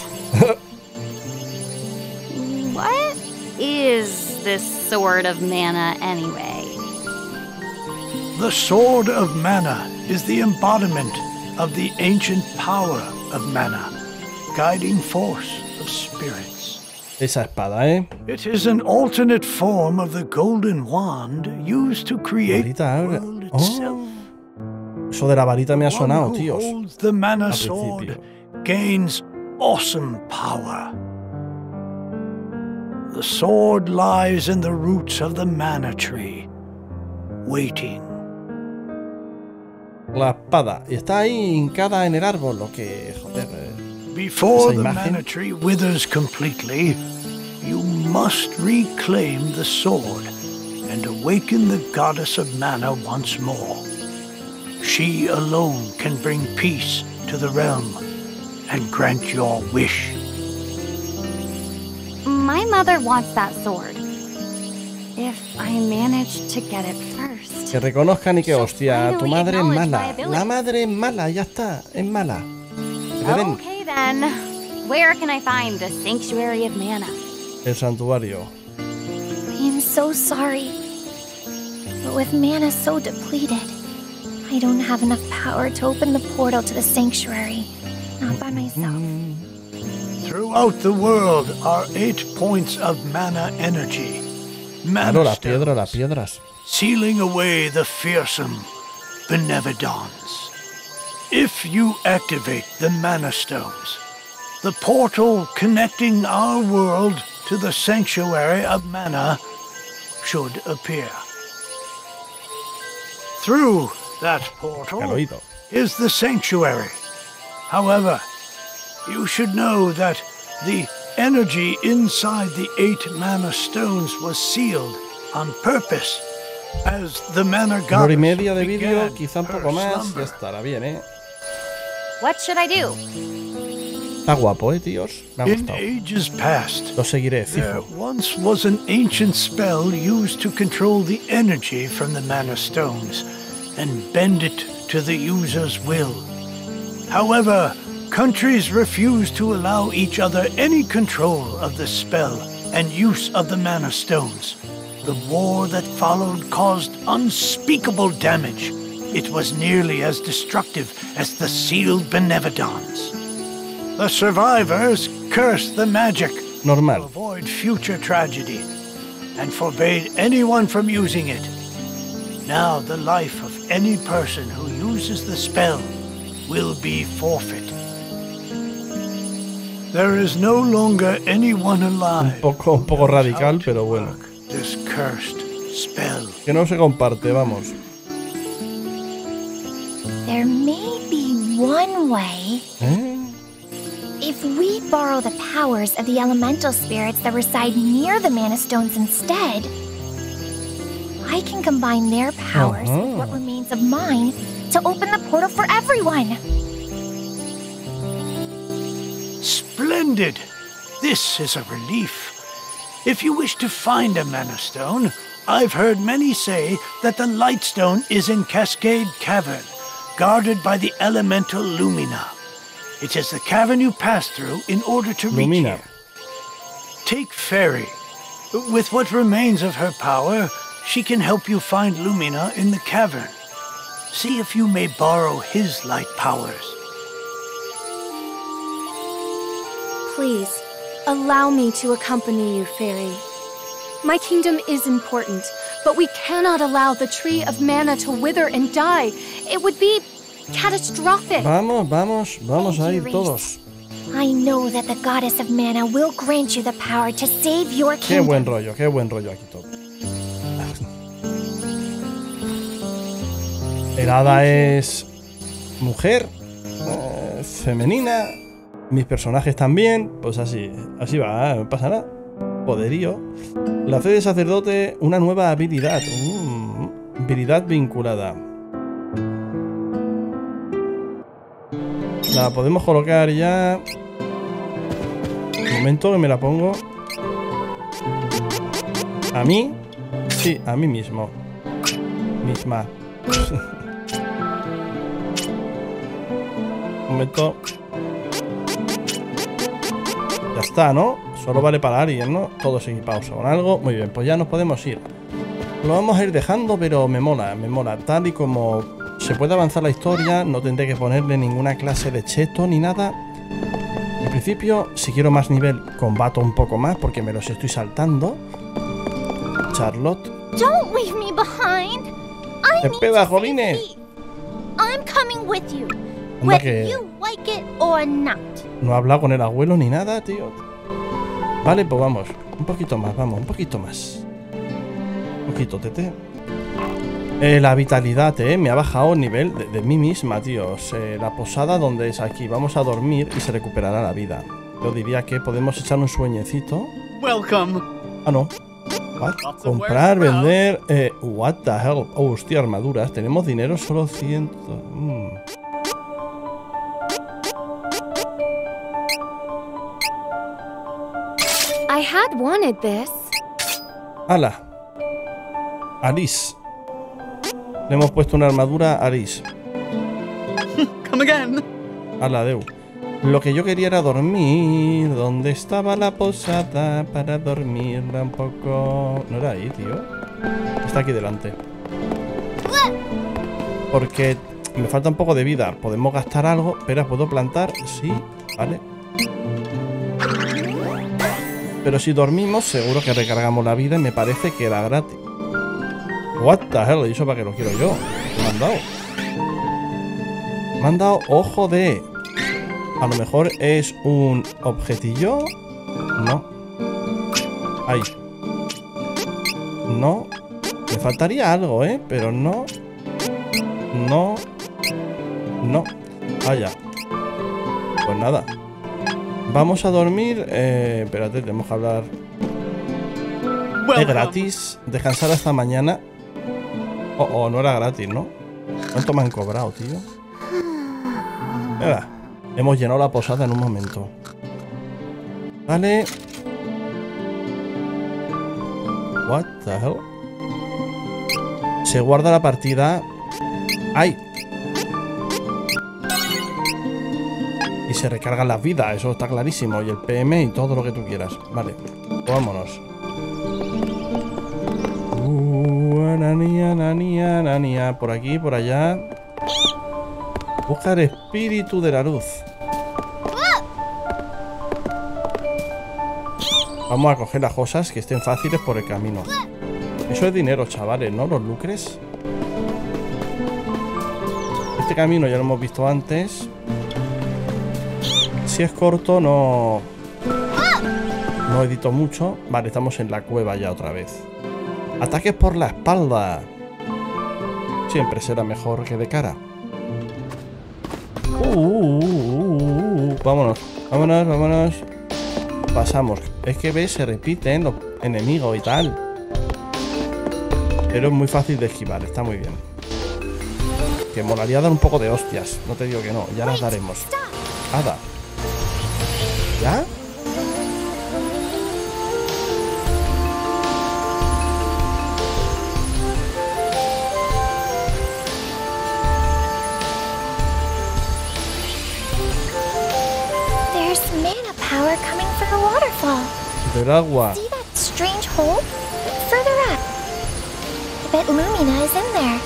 What is this Sword of Mana anyway? The Sword of Mana is the embodiment of the ancient power of mana, guiding force of spirits. Esa espada, ¿eh? It is an alternate form of the golden wand used to create Varita the áurea. world itself. Oh. Eso de la varita me ha sonado, One who tíos. holds the mana Al sword principio. gains awesome power. The sword lies in the roots of the mana tree, waiting. La espada. Y está ahí hincada en el árbol, lo que... Joder. eh, Before esa the imagen. mana tree withers completely, you must reclaim the sword and awaken the goddess of mana once more. She alone can bring peace to the realm and grant your wish. My mother wants that sword. If I manage to get it first. Que reconozcan y que hostia, tu madre es mala. La madre es mala, ya está, es mala. Que le den Okay then. Where can I find the Sanctuary of Mana? el santuario. I am so sorry, but with mana so depleted, I don't have enough power to open the portal to the sanctuary. Not by myself. Throughout the world are eight points of mana energy. Claro, Mana las stones, piedras, las piedras. sealing away the fearsome Benevodons. If you activate the mana stones, the portal connecting our world to the sanctuary of mana should appear. Through that portal Al oído. is the sanctuary. However, you should know that the energy inside the eight mana stones was sealed on purpose, as the mana Una hora y goddess media de vídeo, began quizá un her poco más, ya slumber. estará bien, ¿eh? What should I do? Está guapo, eh, tíos. Me ha In gustado. ages past, Lo seguiré, there fijo. once was an ancient spell used to control the energy from the Mana Stones and bend it to the user's will. However, countries refused to allow each other any control of the spell and use of the Mana Stones. The war that followed caused unspeakable damage. It was nearly as destructive as the sealed Benevodons. The survivors cursed the magic Normal. to avoid future tragedy and forbade anyone from using it. Now the life of any person who uses the spell will be forfeit. There is no longer anyone alive. Un poco, un poco radical, pero bueno. This cursed spell. Que no se comparte, vamos. There may be one way. ¿Eh? If we borrow the powers of the elemental spirits that reside near the Mana Stones instead, I can combine their powers Uh-huh. with what remains of mine to open the portal for everyone. Splendid! This is a relief. If you wish to find a Mana Stone, I've heard many say that the Light Stone is in Cascade Cavern, guarded by the elemental Lumina. It is the cavern you pass through in order to reach Lumina. here. Take Fairy. With what remains of her power, she can help you find Lumina in the cavern. See if you may borrow his light powers. Please, allow me to accompany you, Fairy. My kingdom is important, but we cannot allow the Tree of Mana to wither and die. It would be catastrophic. Vamos, vamos, vamos a ir Reese. todos. I know that the Goddess of Mana will grant you the power to save your Qué kingdom. buen rollo, qué buen rollo aquí todo. El hada es mujer, eh, femenina. Mis personajes también. Pues así, así va, ¿eh? No pasa nada. Poderío. La fe de sacerdote, una nueva habilidad. Mm, habilidad vinculada. La podemos colocar ya. Un momento que me la pongo. ¿A mí? Sí, a mí mismo. Misma. Un momento. Ya está, ¿no? Solo vale para alguien, ¿no? Todos equipados con algo. Muy bien, pues ya nos podemos ir. Lo vamos a ir dejando, pero me mola, me mola. Tal y como se puede avanzar la historia, no tendré que ponerle ninguna clase de cheto ni nada. En principio, si quiero más nivel, combato un poco más porque me los estoy saltando. Charlotte. Don't leave me behind. I need Espera, to jolines. save Pete. I'm coming with you, Anda whether que you like it or not. no ha hablado con el abuelo ni nada, tío. Vale, pues vamos. Un poquito más, vamos, un poquito más. Un poquito, tete. Eh, la vitalidad, eh, me ha bajado el nivel de, de mí misma, tíos. Eh, la posada donde es aquí. Vamos a dormir y se recuperará la vida. Yo diría que podemos echar un sueñecito. Welcome. Ah, no. What? Comprar, vender. Eh, what the hell. Oh, hostia, armaduras. Tenemos dinero solo cien. Mm. I had wanted this. ¡Hala! Alice. Le hemos puesto una armadura a Alice. Come again. ¡Hala, Deu! Lo que yo quería era dormir. ¿Dónde estaba la posada para dormirla un poco? No era ahí, tío. Está aquí delante. Porque me falta un poco de vida. Podemos gastar algo. Espera, ¿puedo plantar? Sí, vale. Pero si dormimos, seguro que recargamos la vida y me parece que era gratis. What the hell, ¿y eso para qué lo quiero yo? Me han dado. Me han dado ojo de... A lo mejor es un objetillo. No. Ahí. No. Me faltaría algo, ¿eh? Pero no. No. No. Vaya. Pues nada. Vamos a dormir. Eh, espérate, tenemos que hablar. Es gratis. Descansar hasta mañana. Oh, oh, no era gratis, ¿no? ¿Cuánto me han cobrado, tío? Venga. Hemos llenado la posada en un momento. Vale. What the hell? Se guarda la partida. ¡Ay! Y se recargan las vidas, eso está clarísimo. Y el P M y todo lo que tú quieras. Vale, vámonos. Uh, anania, anania, anania. Por aquí, por allá. Busca el espíritu de la luz. Vamos a coger las cosas que estén fáciles por el camino. Eso es dinero, chavales, ¿no? Los lucres. Este camino ya lo hemos visto antes. Si es corto, no... No edito mucho. Vale, estamos en la cueva ya otra vez. Ataques por la espalda. Siempre será mejor que de cara. Uh, uh, uh, uh, uh. Vámonos, vámonos, vámonos. Pasamos. Es que ves, se repiten los enemigos y tal. Pero es muy fácil de esquivar, está muy bien. Que molaría dar un poco de hostias. No te digo que no, ya las daremos. Ada. ¿Ya? There's mana power coming from the waterfall. Del agua. See that strange hole? Further up. I bet Lumina is in there.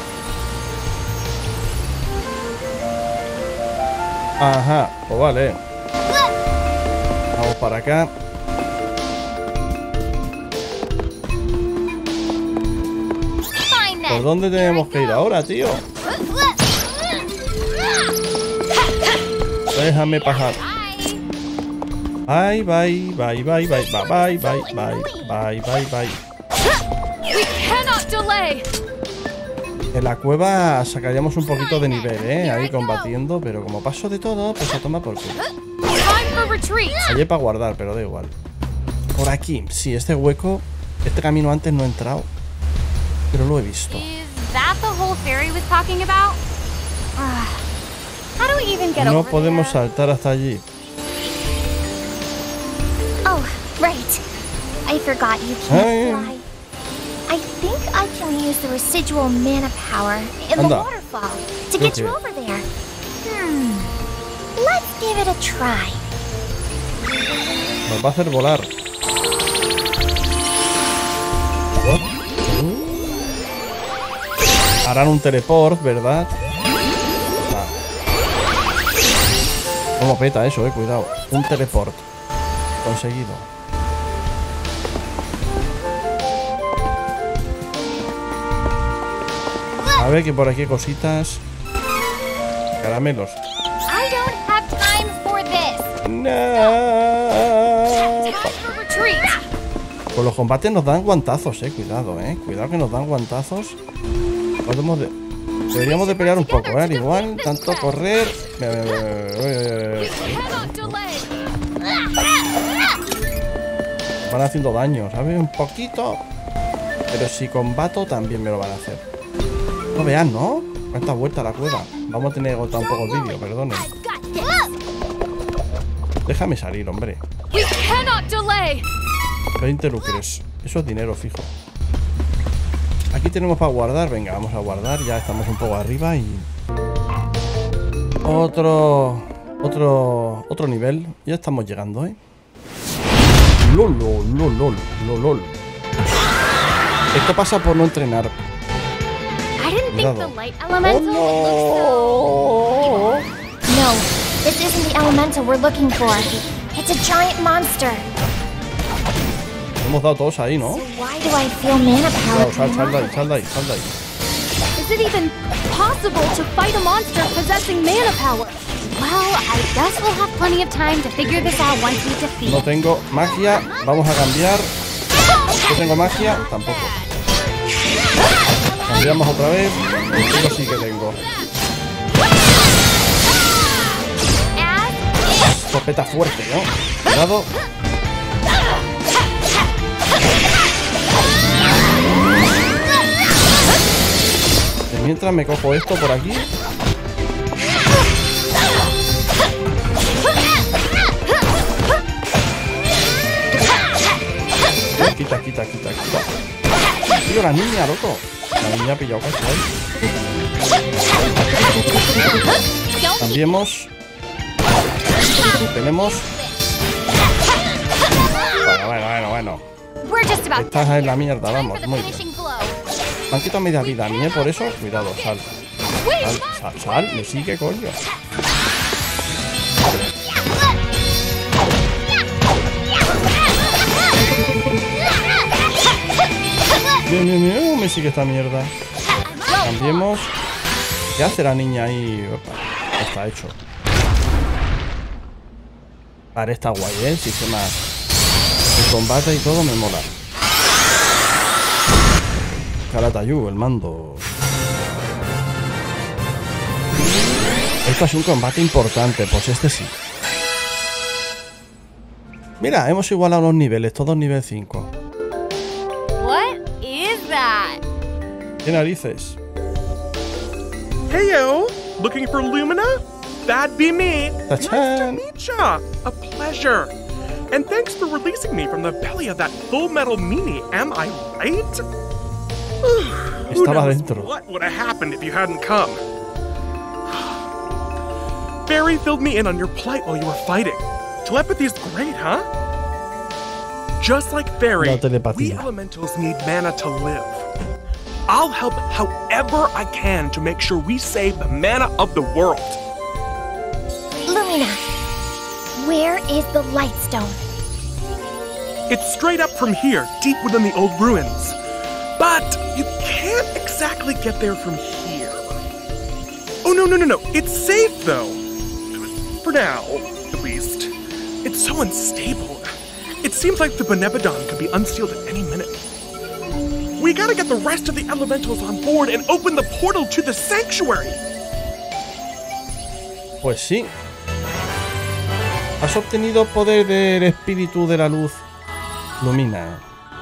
Ajá, pues vale. Vamos para acá. ¿Por dónde tenemos que ir ahora, tío? Déjame pasar. Bye, bye, bye, bye, bye, bye, bye, bye, bye, bye, bye, bye. We cannot delay. En la cueva sacaríamos un poquito de nivel, ¿eh? Ahí combatiendo, pero como paso de todo, pues a tomar por culo. Allí para guardar, pero da igual. Por aquí, sí, este hueco, este camino antes no he entrado, pero lo he visto. No podemos saltar hasta allí. Oh, right. I forgot you can't fly. I think I can use the residual mana power in the Anda. waterfall to get you over there. Hmm. Let's give it a try. Nos va a hacer volar. What? Harán un teleport, ¿verdad? Ah. Cómo peta eso, eh, cuidado. Un teleport. Conseguido. A ver que por aquí hay cositas. Caramelos. I don't have time for this. No. Time for retreat. Con los combates nos dan guantazos, eh. Cuidado, eh. Cuidado que nos dan guantazos. Podemos de... Deberíamos de pelear un poco, eh. Al igual, tanto correr. Van haciendo daño, ¿sabes? Un poquito. Pero si combato también me lo van a hacer. No vean, ¿no? ¿Cuántas vueltas a la cueva? Vamos a tener que agotar un poco el vídeo, perdonen. Déjame salir, hombre. veinte lucres. Eso es dinero fijo. Aquí tenemos para guardar. Venga, vamos a guardar. Ya estamos un poco arriba y... Otro... Otro... Otro nivel. Ya estamos llegando, ¿eh? Lol, lol, lol, lol, lol, lol. Esto pasa por no entrenar. I didn't think the light elemental would look so... No, this isn't the elemental we're looking for. It's a giant monster. Hemos dado todos ahí, ¿no? Why do I feel mana power? Sal, sal de ahí, sal de ahí, sal de ahí. Is it even possible to fight a monster possessing mana power? Well, I guess we'll have plenty of time to figure this out once we defeat. No tengo magia. Vamos a cambiar. No tengo magia. Tampoco. Cambiamos otra vez. Yo sí que tengo. Escopeta fuerte, ¿no? Cuidado. Y mientras me cojo esto por aquí. Quita, quita, quita, quita. Tío, la niña, loco. La niña ha pillado cacho ahí. Cambiemos. Tenemos. Bueno, bueno, bueno, bueno. Estás en la mierda, vamos, muy bien. Me han quitado media vida a mí, ¿eh? Por eso, cuidado, sal. Sal, sal, sal, me sigue, coño. Bien, bien, bien, me sigue esta mierda. Cambiemos. ¿Qué hace la niña ahí? Opa, está hecho. Vale, está guay, ¿eh? El sistema de combate y todo me mola. Calatayú, el mando. Esto es un combate importante, pues este sí. Mira, hemos igualado los niveles, todos nivel cinco. What is that? ¿Qué narices? Heyo, looking for Lumina? That'd be me. Nice to meet ya. A pleasure. And thanks for releasing me from the belly of that Full Metal meanie, am I right? Who Estaba knows dentro. what would have happened if you hadn't come? Barry filled me in on your plight while you were fighting. Telepathy's great, huh? Just like Barry, we elementals need mana to live. I'll help however I can to make sure we save the mana of the world. Lumina, where is the Lightstone? It's straight up from here, deep within the old ruins. But you can't exactly get there from here. Oh, no, no, no, no. It's safe, though. For now, at least. It's so unstable. It seems like the Benebodon could be unsealed at any minute. We gotta get the rest of the elementals on board and open the portal to the sanctuary. Pues sí. Has obtenido poder del espíritu de la luz, Lumina.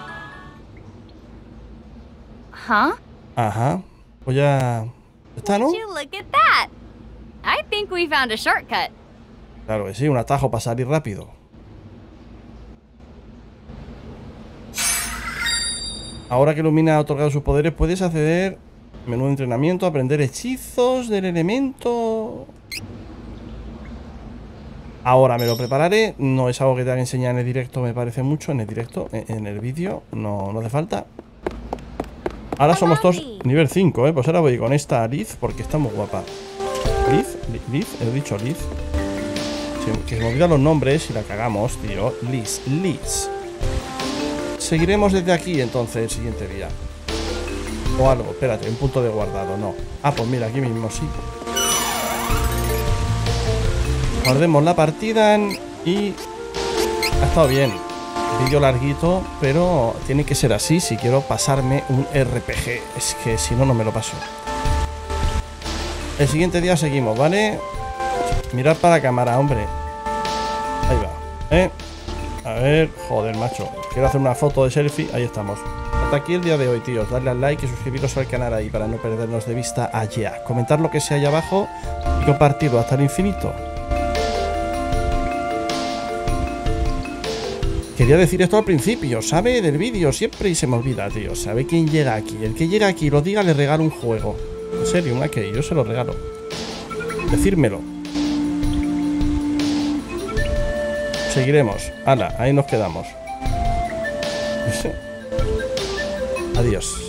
Huh? Ajá. Pues ya... ¿Está, no? Would you look at that? I think we found a shortcut. Claro que sí, un atajo para salir rápido. Ahora que Lumina ha otorgado sus poderes, puedes acceder al menú de entrenamiento, aprender hechizos del elemento. Ahora me lo prepararé. No es algo que te haga enseñar en el directo, me parece mucho. En el directo, en el vídeo, no, no hace falta. Ahora somos todos nivel cinco, ¿eh? Pues ahora voy con esta Liz porque está muy guapa. Liz, Liz, he dicho Liz. Sí, que se me olvidan los nombres y la cagamos, tío. Liz, Liz. Seguiremos desde aquí entonces el siguiente día. O algo, espérate, un punto de guardado, no. Ah, pues mira, aquí mismo sí. Guardemos la partida y... ha estado bien. Vídeo larguito, pero tiene que ser así si quiero pasarme un R P G. Es que si no, no me lo paso. El siguiente día seguimos, ¿vale? Mirad para la cámara, hombre. Ahí va, ¿eh? A ver, joder, macho. Quiero hacer una foto de selfie. Ahí estamos. Hasta aquí el día de hoy, tíos. Dadle al like y suscribiros al canal ahí para no perdernos de vista allá. Comentar lo que sea allá abajo y compartirlo hasta el infinito. Quería decir esto al principio, ¿sabe? Del vídeo, siempre y se me olvida, tío. ¿Sabe quién llega aquí? El que llega aquí y lo diga, le regalo un juego. En serio, un aquel, yo se lo regalo. Decírmelo. Seguiremos. Hala, ahí nos quedamos. Adiós.